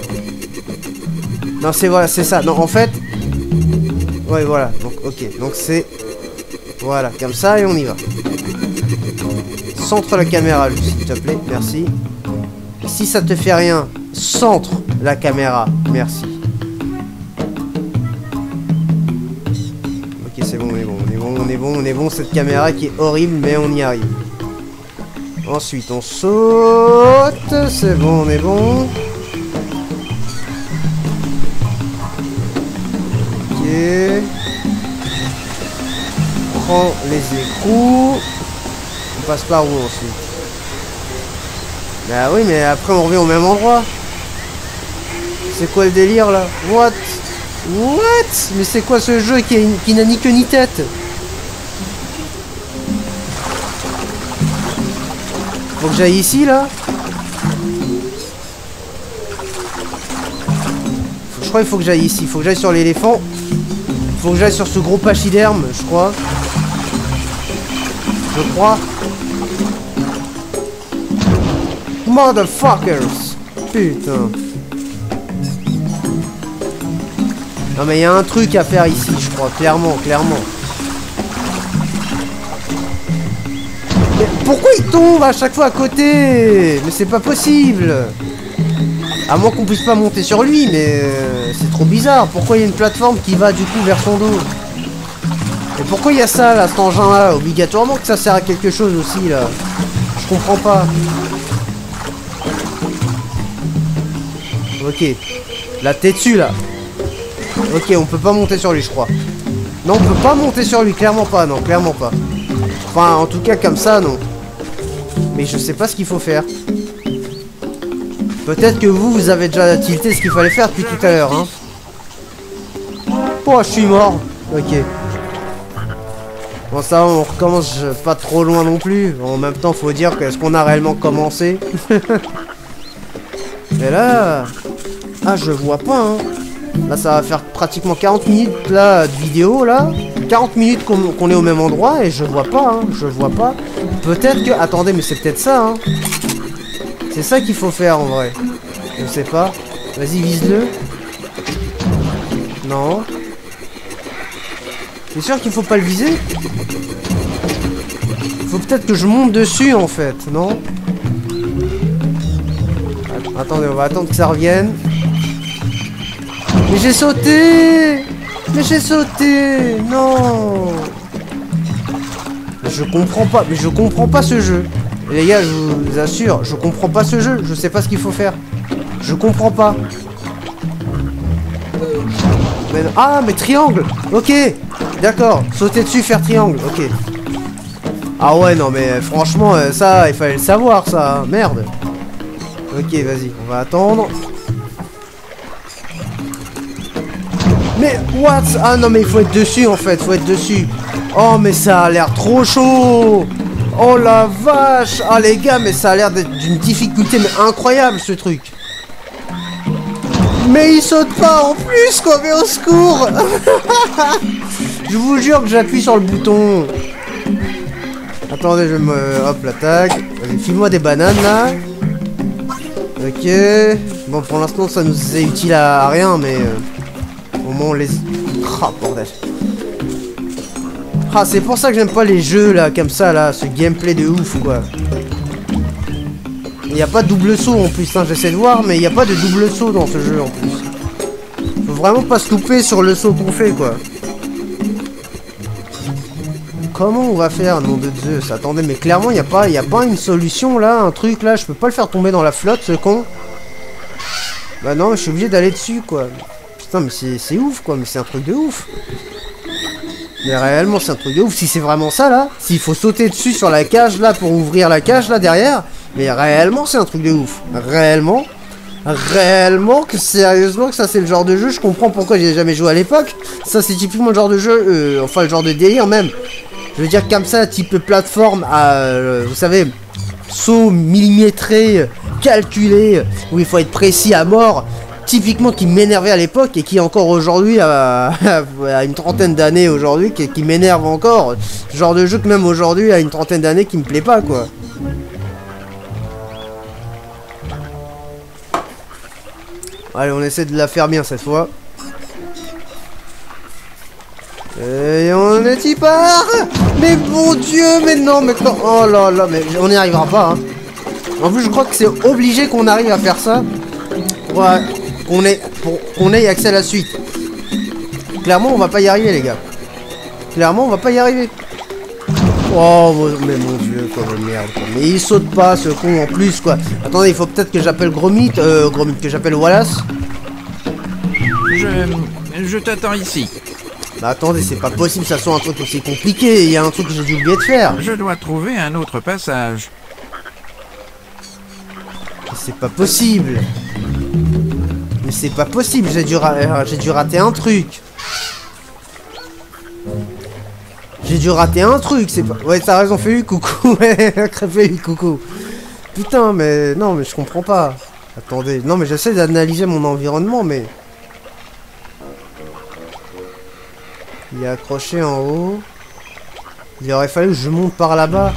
Non, c'est voilà, c'est ça. Non, en fait... Ouais, voilà. Donc, ok. Donc c'est... Voilà, comme ça et on y va. Centre la caméra, juste, s'il te plaît. Merci. Si ça te fait rien, centre la caméra. Merci. Ok, c'est bon, on est bon, on est bon, on est bon, on est bon. Cette caméra qui est horrible, mais on y arrive. Ensuite, on saute. C'est bon, on est bon. Ok. On prend les écrous. On passe par où ensuite? Bah oui, mais après on revient au même endroit. C'est quoi le délire là? What? What? Mais c'est quoi ce jeu qui, qui n'a ni queue ni tête? Faut que j'aille ici là? Je crois qu'il faut que j'aille ici. Faut que j'aille sur l'éléphant. Faut que j'aille sur ce gros pachyderme, je crois. Je crois. Motherfuckers! Putain. Non mais il y a un truc à faire ici, je crois. Clairement, clairement. Mais pourquoi il tombe à chaque fois à côté? Mais c'est pas possible. À moins qu'on puisse pas monter sur lui, mais euh, c'est trop bizarre. Pourquoi il y a une plateforme qui va du coup vers son dos? Et pourquoi il y a ça là, cet engin là? Obligatoirement que ça sert à quelque chose aussi là. Je comprends pas. Ok. Là t'es dessus là. Ok, on peut pas monter sur lui je crois. Non, on peut pas monter sur lui, clairement pas, non, clairement pas. Enfin, en tout cas comme ça, non. Mais je sais pas ce qu'il faut faire. Peut-être que vous, vous avez déjà tilté ce qu'il fallait faire depuis tout à l'heure, hein. Oh, je suis mort. Ok. Bon, ça, on recommence pas trop loin non plus. En même temps, faut dire que est-ce qu'on a réellement commencé? Et là... Ah, je vois pas, hein. Là, ça va faire pratiquement quarante minutes, là, de vidéo, là. quarante minutes qu'on qu'on est au même endroit et je vois pas, hein. Je vois pas. Peut-être que... Attendez, mais c'est peut-être ça, hein. C'est ça qu'il faut faire, en vrai. Je sais pas. Vas-y, vise-le. Non. T'es sûr qu'il faut pas le viser? Faut peut-être que je monte dessus, en fait, non? Attendez, on va attendre que ça revienne. Mais j'ai sauté! Mais j'ai sauté! Non! Je comprends pas, mais je comprends pas ce jeu. Et les gars, je vous assure, je comprends pas ce jeu. Je sais pas ce qu'il faut faire. Je comprends pas. Mais non. Ah, mais triangle! Ok! D'accord, sauter dessus, faire triangle, ok. Ah ouais, non, mais franchement, ça, il fallait le savoir, ça. Merde. Ok, vas-y, on va attendre. Mais, what? Ah non, mais il faut être dessus, en fait, faut être dessus. Oh, mais ça a l'air trop chaud. Oh la vache. Ah, les gars, mais ça a l'air d'être d'une difficulté, mais incroyable, ce truc. Mais il saute pas, en plus, quoi, mais au secours. Je vous jure que j'appuie sur le bouton. Attendez, je me... Hop, la tag. Vas-y, file-moi des bananes, là. Ok. Bon, pour l'instant, ça nous est utile à rien, mais... Euh, au moins, on les... Oh, bordel. Ah, c'est pour ça que j'aime pas les jeux là, comme ça là, ce gameplay de ouf quoi. Il n'y a pas de double saut en plus, hein, j'essaie de voir, mais il n'y a pas de double saut dans ce jeu en plus. Faut vraiment pas se louper sur le saut qu'on fait quoi. Comment on va faire, nom de Zeus? Attendez, mais clairement, il n'y a pas, il y a pas une solution là, un truc là, je peux pas le faire tomber dans la flotte ce con. Bah non, je suis obligé d'aller dessus quoi. Putain, mais c'est ouf quoi, mais c'est un truc de ouf. Mais réellement, c'est un truc de ouf. Si c'est vraiment ça là, s'il faut sauter dessus sur la cage là pour ouvrir la cage là derrière, mais réellement, c'est un truc de ouf. Réellement, réellement, que sérieusement, que ça c'est le genre de jeu, je comprends pourquoi j'ai jamais joué à l'époque. Ça c'est typiquement le genre de jeu, euh, enfin le genre de délire même. Je veux dire comme ça, type plateforme à, euh, vous savez, saut millimétré, calculé, où il faut être précis à mort. Typiquement qui m'énervait à l'époque et qui encore aujourd'hui, à, à une trentaine d'années aujourd'hui, qui, qui m'énerve encore. Ce genre de jeu que même aujourd'hui, à une trentaine d'années, qui me plaît pas quoi. Allez, on essaie de la faire bien cette fois. Et on est y part. Mais bon Dieu, mais non, mais quand... Oh là là, mais on n'y arrivera pas. Hein. En plus, je crois que c'est obligé qu'on arrive à faire ça. Ouais. On est, pour qu'on ait accès à la suite. Clairement, on va pas y arriver, les gars. Clairement, on va pas y arriver. Oh, mais mon Dieu, quoi, mais merde, quoi. Mais il saute pas, ce con, en plus, quoi. Attendez, il faut peut-être que j'appelle Gromit, euh, Gromit, que j'appelle Wallace. Je... je t'attends ici. Bah attendez, c'est pas possible, ça soit un truc aussi compliqué. Il y a un truc que j'ai dû oublier de faire. Je dois trouver un autre passage. C'est pas possible. Mais c'est pas possible, j'ai dû, ra j'ai dû rater un truc. J'ai dû rater un truc, c'est pas... Ouais, t'as raison, fais-lui coucou. Ouais, fais-lui coucou. Putain, mais... Non, mais je comprends pas. Attendez, non, mais j'essaie d'analyser mon environnement, mais... Il est accroché en haut. Il aurait fallu que je monte par là-bas.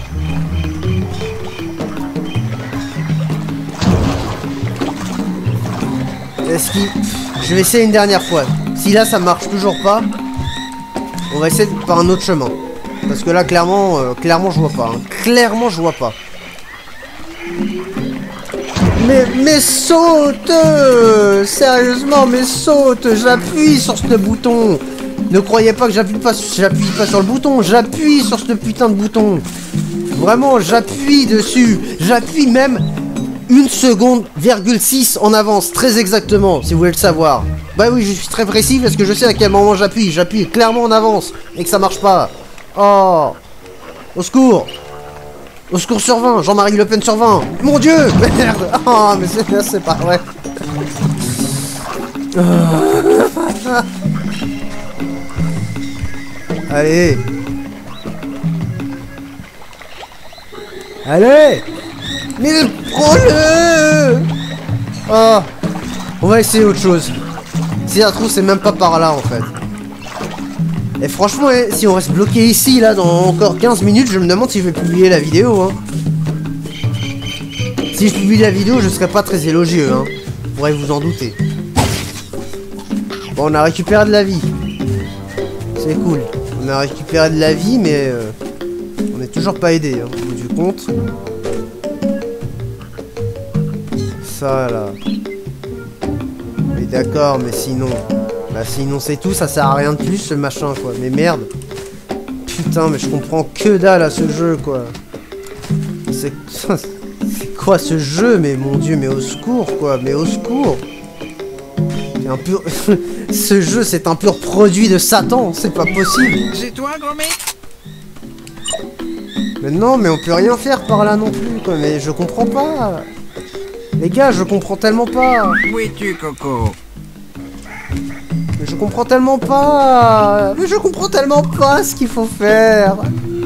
Est-ce qu'il... Je vais essayer une dernière fois. Si là ça marche toujours pas, on va essayer par un autre chemin. Parce que là clairement, euh, clairement je vois pas. Hein. Clairement je vois pas. Mais, mais saute! Sérieusement, mais saute! J'appuie sur ce bouton! Ne croyez pas que j'appuie pas, j'appuie pas sur le bouton, j'appuie sur ce putain de bouton! Vraiment, j'appuie dessus! J'appuie même une seconde, virgule six en avance, très exactement, si vous voulez le savoir. Bah oui, je suis très précis parce que je sais à quel moment j'appuie. J'appuie clairement en avance et que ça marche pas. Oh! Au secours! Au secours sur vingt, Jean-Marie Le Pen sur vingt. Mon Dieu, merde. Oh, mais c'est pas vrai. Allez. Allez. Mais prends-le. Oh. On va essayer autre chose. Si ça se trouve, c'est même pas par là, en fait. Et franchement, si on reste bloqué ici, là, dans encore quinze minutes, je me demande si je vais publier la vidéo, hein. Si je publie la vidéo, je serai pas très élogieux, hein. Vous pourrez vous en douter. Bon, on a récupéré de la vie. C'est cool. On a récupéré de la vie, mais... Euh, on n'est toujours pas aidé, hein, au bout du compte. Ça, là. Mais d'accord, mais sinon... Bah sinon c'est tout, ça sert à rien de plus ce machin quoi, mais merde. Putain mais je comprends que dalle à ce jeu quoi. C'est c'est quoi ce jeu, mais mon dieu, mais au secours quoi, mais au secours. C'est un pur... ce jeu c'est un pur produit de Satan, c'est pas possible. C'est toi Gromit? Mais non mais on peut rien faire par là non plus quoi, mais je comprends pas. Les gars je comprends tellement pas. Où es-tu Coco? Mais je comprends tellement pas. Mais je comprends tellement pas ce qu'il faut faire.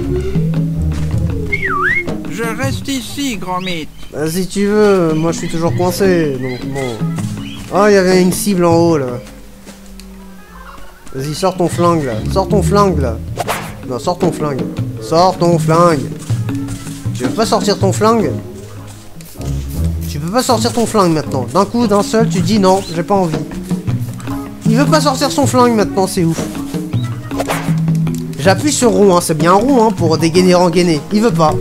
Je reste ici, Gromit. Bah, si tu veux, moi je suis toujours coincé, donc bon. Oh, il y avait une cible en haut là. Vas-y, sors ton flingue là. Sors ton flingue là. Non, sors ton flingue. Sors ton flingue. Tu veux pas sortir ton flingue? Tu peux pas sortir ton flingue maintenant. D'un coup, d'un seul, tu dis non, j'ai pas envie. Il veut pas sortir son flingue maintenant, c'est ouf. J'appuie sur rond, hein, c'est bien rond hein, pour dégainer rengainer. Il veut pas.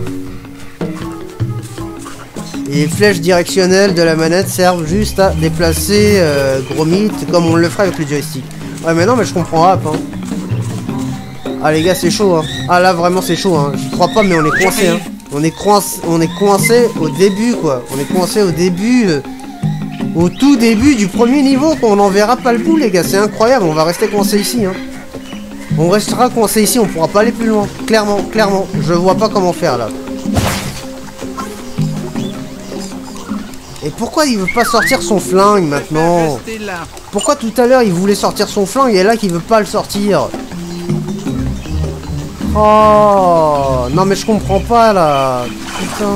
Et les flèches directionnelles de la manette servent juste à déplacer euh, gros mythe comme on le ferait avec le joystick. Ouais mais non mais je comprends rap hein. Ah les gars c'est chaud hein. Ah là vraiment c'est chaud hein. J'y crois pas mais on est coincé hein. On est coincé, on est coincé au début quoi. On est coincé au début. Euh, au tout début du premier niveau. On n'en verra pas le bout les gars. C'est incroyable. On va rester coincé ici hein. On restera coincé ici. On pourra pas aller plus loin. Clairement, clairement. Je vois pas comment faire là. Et pourquoi il veut pas sortir son flingue maintenant? Pourquoi tout à l'heure il voulait sortir son flingue et là qu'il veut pas le sortir? Oh non mais je comprends pas là. Putain.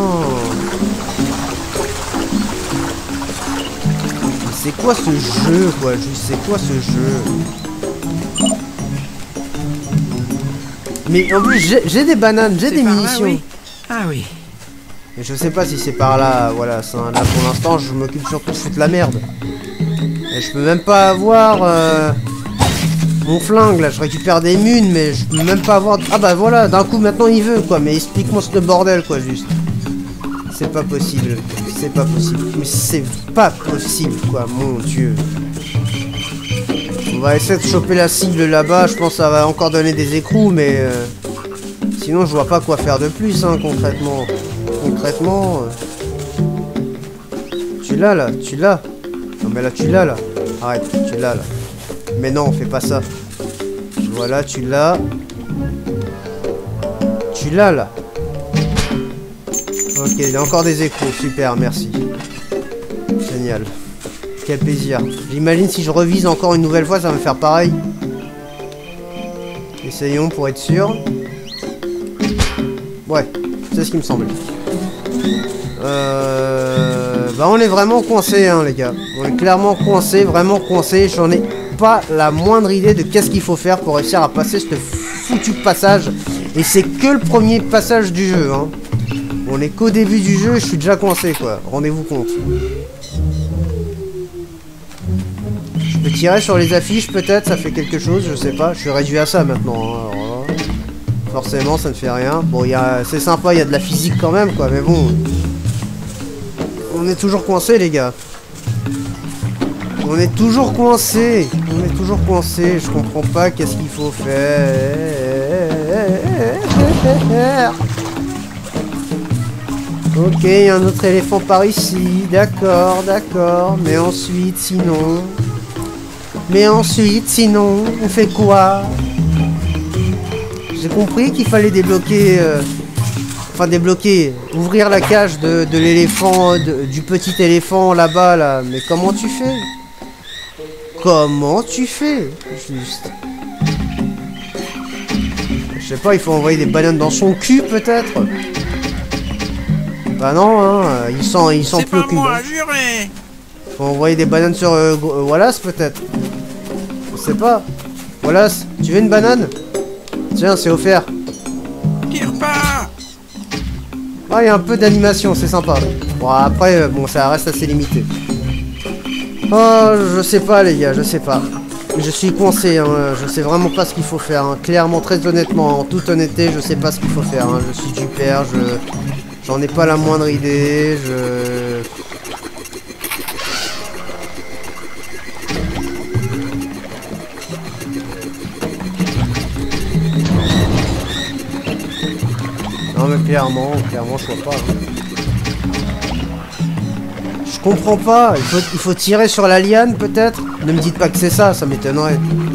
C'est quoi ce jeu quoi? C'est quoi ce jeu? Mais en plus j'ai des bananes, j'ai des munitions. Là, oui. Ah oui. Mais je sais pas si c'est par là, voilà, ça, là pour l'instant je m'occupe surtout de foutre la merde. Et je peux même pas avoir euh, mon flingue là, je récupère des munes mais je peux même pas avoir... Ah bah voilà, d'un coup maintenant il veut quoi, mais explique-moi ce bordel quoi juste. C'est pas possible, c'est pas possible, mais c'est pas possible quoi, mon dieu. On va essayer de choper la cible là-bas, je pense que ça va encore donner des écrous mais... Euh, sinon je vois pas quoi faire de plus hein, concrètement. Concrètement, euh... tu l'as là, tu l'as. Non mais là tu l'as là. Arrête, tu l'as là. Mais non, fais pas ça. Voilà, tu l'as. Tu l'as là. Ok, il y a encore des échos, super, merci. Génial. Quel plaisir. J'imagine si je revise encore une nouvelle fois, ça va me faire pareil. Essayons pour être sûr. Ouais, c'est ce qui me semblait. Euh... Bah on est vraiment coincé hein les gars. On est clairement coincé, vraiment coincé. J'en ai pas la moindre idée de qu'est-ce qu'il faut faire pour réussir à passer ce foutu passage. Et c'est que le premier passage du jeu hein. On est qu'au début du jeu, je suis déjà coincé quoi. Rendez-vous compte. Je peux tirer sur les affiches peut-être, ça fait quelque chose, je sais pas. Je suis réduit à ça maintenant hein. Alors là, forcément ça ne fait rien. Bon il y a... c'est sympa, il y a de la physique quand même quoi, mais bon. On est toujours coincé les gars. On est toujours coincé. On est toujours coincé. Je comprends pas qu'est-ce qu'il faut faire. Ok, il y a un autre éléphant par ici. D'accord, d'accord. Mais ensuite, sinon... Mais ensuite, sinon, on fait quoi? J'ai compris qu'il fallait débloquer... Euh... Enfin débloquer, ouvrir la cage de, de l'éléphant, du petit éléphant là-bas là. Mais comment tu fais? Comment tu fais? Juste. Je sais pas, il faut envoyer des bananes dans son cul peut-être? Bah non, hein, il sent, il sent plus aucune. C'est pas moi, juré. Faut envoyer des bananes sur euh, euh, Wallace peut-être? Je sais pas. Wallace, tu veux une banane? Tiens, c'est offert. Tire pas. Ah, il y a un peu d'animation, c'est sympa. Bon, après, bon, ça reste assez limité. Oh, je sais pas, les gars, je sais pas. Je suis coincé, hein, je sais vraiment pas ce qu'il faut faire. Hein. Clairement, très honnêtement, en toute honnêteté, je sais pas ce qu'il faut faire. Hein. Je suis du père, je... J'en ai pas la moindre idée, je... Non mais clairement, clairement je vois pas. Hein. Je comprends pas, il faut, il faut tirer sur la liane peut-être? Ne me dites pas que c'est ça, ça m'étonnerait.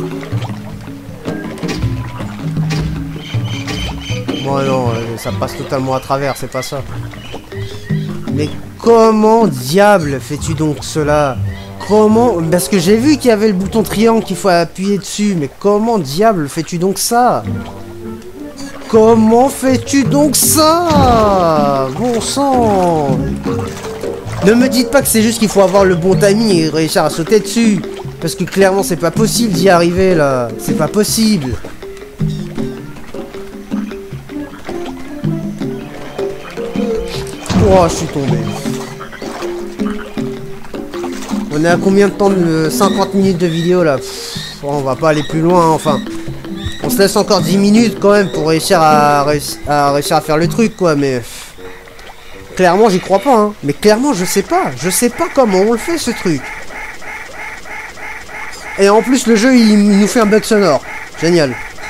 Bon non, ça passe totalement à travers, c'est pas ça. Mais comment diable fais-tu donc cela? Comment... Parce que j'ai vu qu'il y avait le bouton triangle qu'il faut appuyer dessus, mais comment diable fais-tu donc ça? Comment fais-tu donc ça? Bon sang! Ne me dites pas que c'est juste qu'il faut avoir le bon timing et réussir à sauter dessus. Parce que clairement c'est pas possible d'y arriver là. C'est pas possible. Oh, je suis tombé. On est à combien de temps de cinquante minutes de vidéo là? Pff, on va pas aller plus loin, enfin. On se laisse encore dix minutes quand même pour réussir à, réussir à, réussir à faire le truc, quoi, mais... Clairement, j'y crois pas, hein. Mais clairement, je sais pas. Je sais pas comment on le fait, ce truc. Et en plus, le jeu, il, il nous fait un bug sonore. Génial.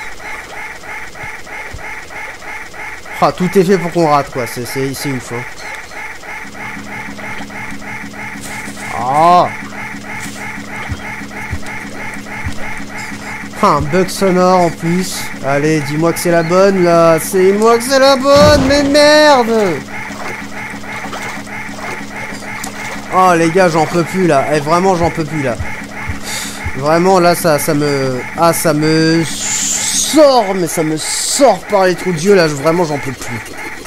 Ah, tout est fait pour qu'on rate, quoi. C'est ouf, hein. Ah. Ah, un bug sonore en plus. Allez, dis-moi que c'est la bonne, là. C'est moi que c'est la bonne, mais merde. Oh, les gars, j'en peux plus, là. Eh, vraiment, j'en peux plus, là. Vraiment, là, ça, ça me... Ah, ça me sort, mais ça me sort par les trous de yeux, là. Vraiment, j'en peux plus.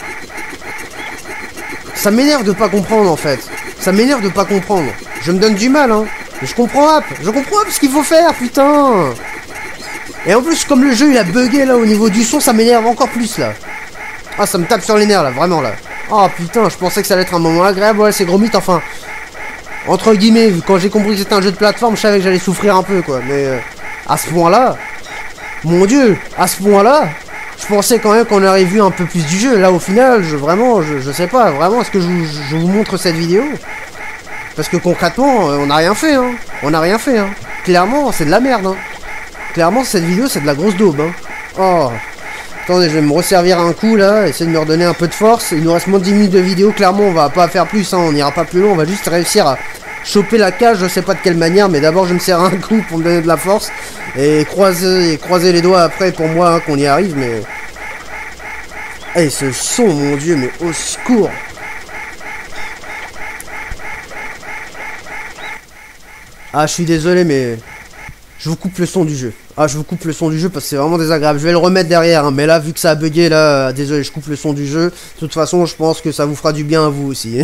Ça m'énerve de pas comprendre, en fait. Ça m'énerve de pas comprendre. Je me donne du mal, hein. Mais je comprends hop. Je comprends hop ce qu'il faut faire, putain. Et en plus, comme le jeu, il a bugué, là, au niveau du son, ça m'énerve encore plus, là. Ah, ça me tape sur les nerfs, là. Vraiment, là. Oh, putain, je pensais que ça allait être un moment agréable. Ouais, c'est gros mythe, enfin... Entre guillemets, quand j'ai compris que c'était un jeu de plateforme, je savais que j'allais souffrir un peu, quoi. Mais euh, à ce point-là, mon Dieu, à ce point-là, je pensais quand même qu'on aurait vu un peu plus du jeu. Là, au final, je, vraiment, je, je sais pas, vraiment, est-ce que je, je vous montre cette vidéo? Parce que concrètement, on n'a rien fait, hein. On n'a rien fait, hein. Clairement, c'est de la merde, hein. Clairement, cette vidéo, c'est de la grosse daube, hein. Oh. Attendez, je vais me resservir un coup, là, essayer de me redonner un peu de force. Il nous reste moins de dix minutes de vidéo, clairement, on va pas faire plus, hein. On n'ira pas plus loin, on va juste réussir à choper la cage, je sais pas de quelle manière, mais d'abord je me sers un coup pour me donner de la force et croiser, et croiser les doigts après pour moi, hein, qu'on y arrive, mais... Eh, hey, ce son, mon Dieu, mais au secours. Ah, je suis désolé, mais... Je vous coupe le son du jeu. Ah, je vous coupe le son du jeu parce que c'est vraiment désagréable. Je vais le remettre derrière, hein, mais là, vu que ça a bugué, là, désolé, je coupe le son du jeu. De toute façon, je pense que ça vous fera du bien à vous aussi.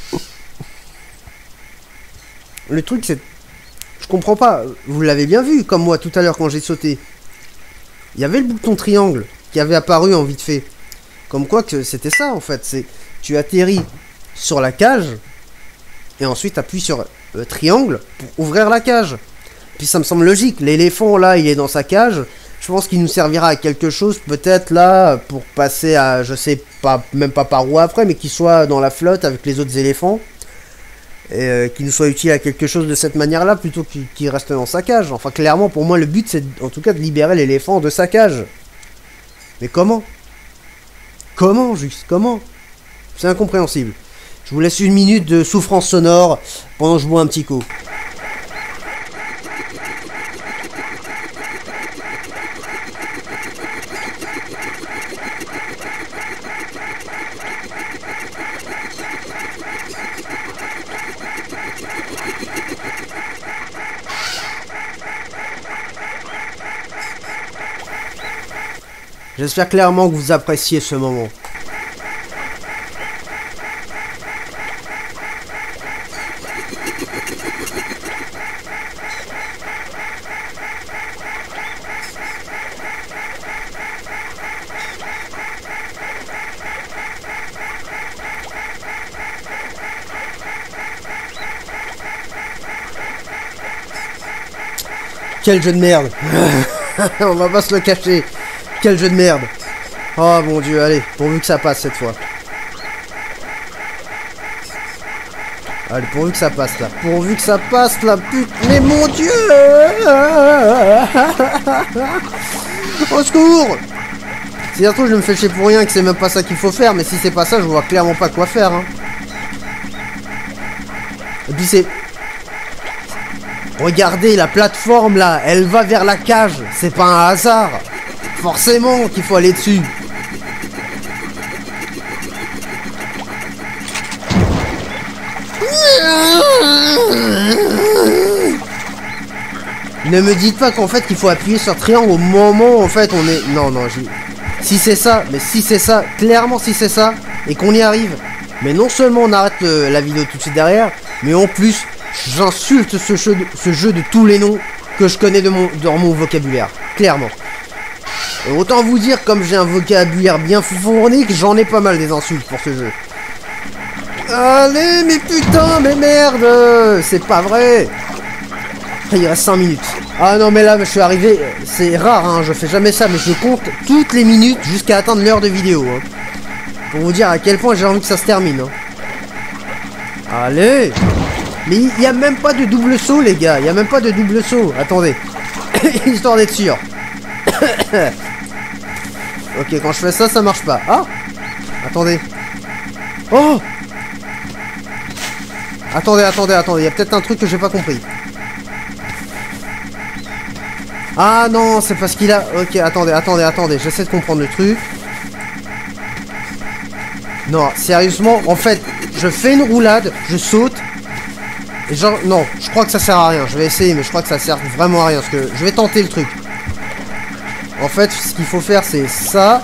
Le truc, c'est... Je comprends pas. Vous l'avez bien vu, comme moi, tout à l'heure, quand j'ai sauté. Il y avait le bouton triangle qui avait apparu en vite fait. Comme quoi que c'était ça, en fait. C'est tu atterris sur la cage et ensuite appuies sur le triangle pour ouvrir la cage. Puis ça me semble logique. L'éléphant, là, il est dans sa cage. Je pense qu'il nous servira à quelque chose, peut-être, là, pour passer à... Je sais pas, même pas par où après, mais qu'il soit dans la flotte avec les autres éléphants. Et euh, qu'il nous soit utile à quelque chose de cette manière-là, plutôt qu'il qu'il reste dans sa cage. Enfin, clairement, pour moi, le but, c'est en tout cas de libérer l'éléphant de sa cage. Mais comment? Comment, juste? Comment? C'est incompréhensible. Je vous laisse une minute de souffrance sonore pendant que je bois un petit coup. J'espère clairement que vous appréciez ce moment. Quel jeu de merde. On va pas se le cacher. Quel jeu de merde. Oh mon Dieu, allez, pourvu que ça passe cette fois. Allez, pourvu que ça passe là. Pourvu que ça passe là, putain. Mais mon Dieu. Au secours. Si ça se trouve, je me fais chier pour rien et que c'est même pas ça qu'il faut faire. Mais si c'est pas ça, je vois clairement pas quoi faire, hein. Et puis c'est... Regardez la plateforme là, elle va vers la cage. C'est pas un hasard. Forcément qu'il faut aller dessus. Ne me dites pas qu'en fait qu'il faut appuyer sur triangle au moment où en fait on est... Non, non, je... Si c'est ça, mais si c'est ça, clairement si c'est ça, et qu'on y arrive, mais non seulement on arrête le, la vidéo tout de suite derrière, mais en plus, j'insulte ce jeu, de, ce jeu de tous les noms que je connais de mon, de mon vocabulaire. Clairement. Et autant vous dire, comme j'ai un vocabulaire bien fourni, que j'en ai pas mal des insultes pour ce jeu. Allez, mais putain, mais merde. C'est pas vrai. Il reste cinq minutes. Ah non mais là je suis arrivé, c'est rare hein, je fais jamais ça, mais je compte toutes les minutes jusqu'à atteindre l'heure de vidéo. Hein. Pour vous dire à quel point j'ai envie que ça se termine. Hein. Allez. Mais il n'y a même pas de double saut les gars, il n'y a même pas de double saut. Attendez. Histoire d'être sûr. Ok, quand je fais ça, ça marche pas. Ah. Attendez. Oh. Attendez, attendez, attendez, il y a peut-être un truc que j'ai pas compris. Ah non, c'est parce qu'il a... Ok, attendez, attendez, attendez, j'essaie de comprendre le truc. Non, sérieusement, en fait, je fais une roulade, je saute. Et genre, non, je crois que ça sert à rien. Je vais essayer, mais je crois que ça sert vraiment à rien. Parce que je vais tenter le truc. En fait, ce qu'il faut faire, c'est ça.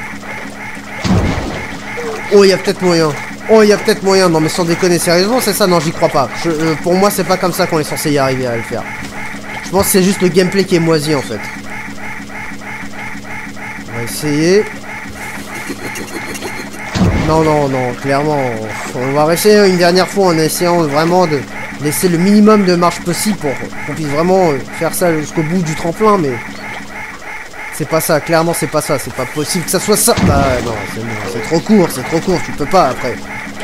Oh, il y a peut-être moyen. Oh, il y a peut-être moyen. Non, mais sans déconner, sérieusement, c'est ça? Non, j'y crois pas. Je, euh, pour moi, c'est pas comme ça qu'on est censé y arriver à le faire. Je pense que c'est juste le gameplay qui est moisi, en fait. On va essayer. Non, non, non, clairement. On va rester une dernière fois en essayant vraiment de laisser le minimum de marche possible pour qu'on puisse vraiment faire ça jusqu'au bout du tremplin, mais... C'est pas ça, clairement c'est pas ça, c'est pas possible que ça soit ça. Bah non, c'est trop court, c'est trop court, tu peux pas après.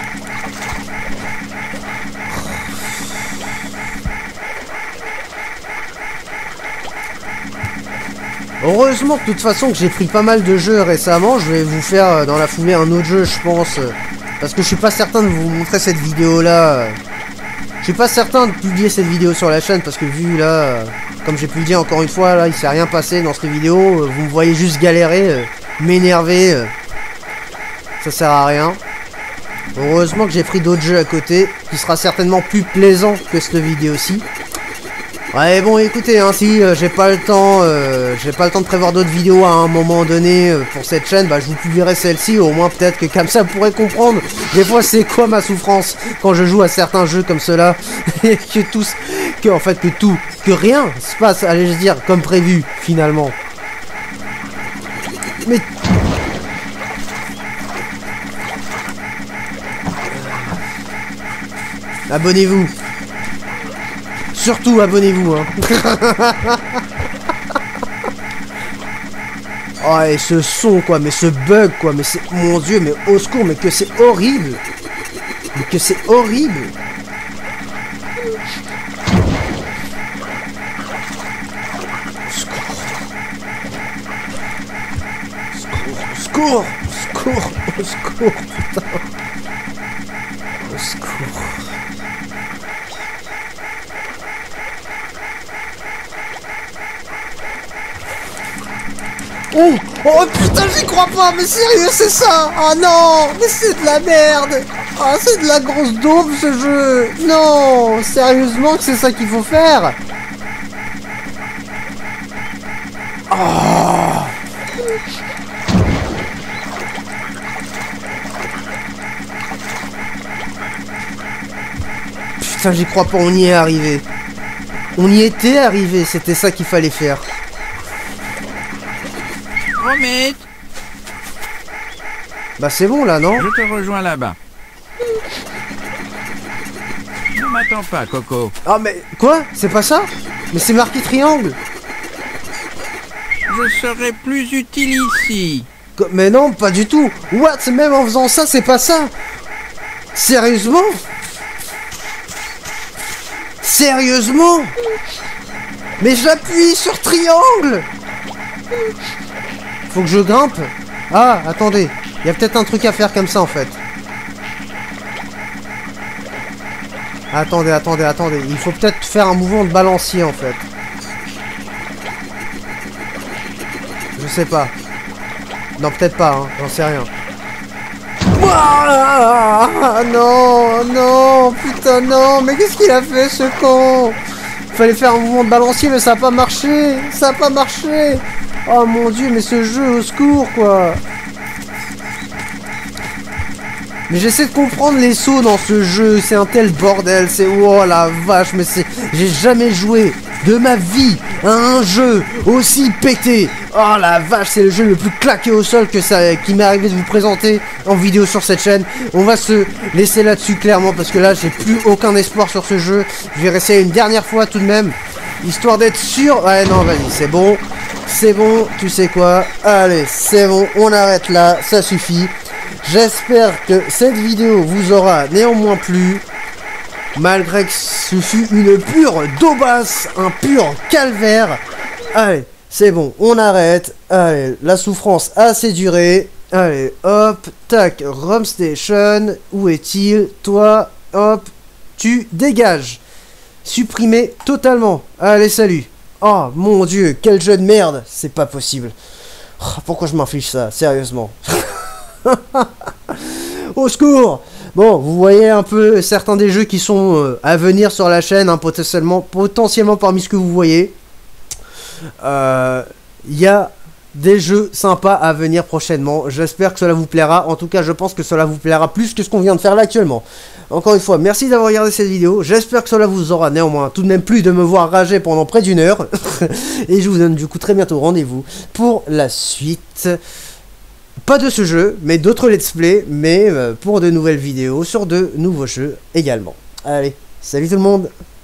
Heureusement que de toute façon que j'ai pris pas mal de jeux récemment, je vais vous faire dans la foulée un autre jeu je pense. Parce que je suis pas certain de vous montrer cette vidéo là. Je suis pas certain de publier cette vidéo sur la chaîne parce que vu là, comme j'ai pu le dire encore une fois, là il s'est rien passé dans cette vidéo. Vous me voyez juste galérer, m'énerver. Ça sert à rien. Heureusement que j'ai pris d'autres jeux à côté qui sera certainement plus plaisant que cette vidéo-ci. Ouais bon écoutez hein, si euh, j'ai pas le temps euh, j'ai pas le temps de prévoir d'autres vidéos à un moment donné euh, pour cette chaîne, bah je vous publierai celle-ci, au moins peut-être que comme ça vous pourrez comprendre des fois c'est quoi ma souffrance quand je joue à certains jeux comme cela et que tous que en fait que tout que rien se passe, allez je dire comme prévu finalement. Mais abonnez-vous. Surtout abonnez-vous hein. Oh et ce son quoi, mais ce bug quoi, mais c'est... Mon dieu, mais au secours, mais que c'est horrible. Mais que c'est horrible. Au secours. Au secours. Au secours. Au secours, putain. Au secours. Oh, oh putain j'y crois pas, mais sérieux c'est ça? Ah non, mais c'est de la merde. Ah c'est de la grosse daube ce jeu. Non, sérieusement que c'est ça qu'il faut faire? Oh. Putain j'y crois pas, on y est arrivé. On y était arrivé, c'était ça qu'il fallait faire. Romet. Bah c'est bon là, non? Je te rejoins là-bas. Ne m'attends pas, Coco. Ah mais quoi? C'est pas ça? Mais c'est marqué triangle. Je serai plus utile ici. Mais non, pas du tout. What? Même en faisant ça, c'est pas ça. Sérieusement? Sérieusement? Mais j'appuie sur triangle. Faut que je grimpe. Ah, attendez. Il y a peut-être un truc à faire comme ça en fait. Attendez, attendez, attendez. Il faut peut-être faire un mouvement de balancier en fait. Je sais pas. Non, peut-être pas, hein. J'en sais rien. Ah, non, non, putain, non. Mais qu'est-ce qu'il a fait ce con? Il fallait faire un mouvement de balancier, mais ça a pas marché. Ça a pas marché. Oh mon dieu, mais ce jeu, au secours, quoi. Mais j'essaie de comprendre les sauts dans ce jeu. C'est un tel bordel. C'est... Oh la vache, mais c'est... J'ai jamais joué de ma vie à un jeu aussi pété. Oh la vache, c'est le jeu le plus claqué au sol que ça, qui m'est arrivé de vous présenter en vidéo sur cette chaîne. On va se laisser là-dessus clairement parce que là, j'ai plus aucun espoir sur ce jeu. Je vais réessayer une dernière fois tout de même. Histoire d'être sûr. Ouais, non, vas-y, c'est bon. C'est bon, tu sais quoi. Allez, c'est bon, on arrête là, ça suffit. J'espère que cette vidéo vous aura néanmoins plu. Malgré que ce fut une pure daubasse, un pur calvaire. Allez, c'est bon, on arrête. Allez, la souffrance a assez duré. Allez, hop, tac, Rom Station. Où est-il? Toi, hop, tu dégages. Supprimé totalement. Allez, salut. Oh, mon Dieu, quel jeu de merde. C'est pas possible. Oh, pourquoi je m'inflige ça, sérieusement? Au secours. Bon, vous voyez un peu certains des jeux qui sont euh, à venir sur la chaîne, hein, potentiellement, potentiellement parmi ce que vous voyez. Il euh, y a des jeux sympas à venir prochainement. J'espère que cela vous plaira. En tout cas, je pense que cela vous plaira plus que ce qu'on vient de faire là actuellement. Encore une fois, merci d'avoir regardé cette vidéo. J'espère que cela vous aura néanmoins tout de même plu de me voir rager pendant près d'une heure. Et je vous donne du coup très bientôt rendez-vous pour la suite. Pas de ce jeu, mais d'autres let's play, mais euh, pour de nouvelles vidéos sur de nouveaux jeux également. Allez, salut tout le monde!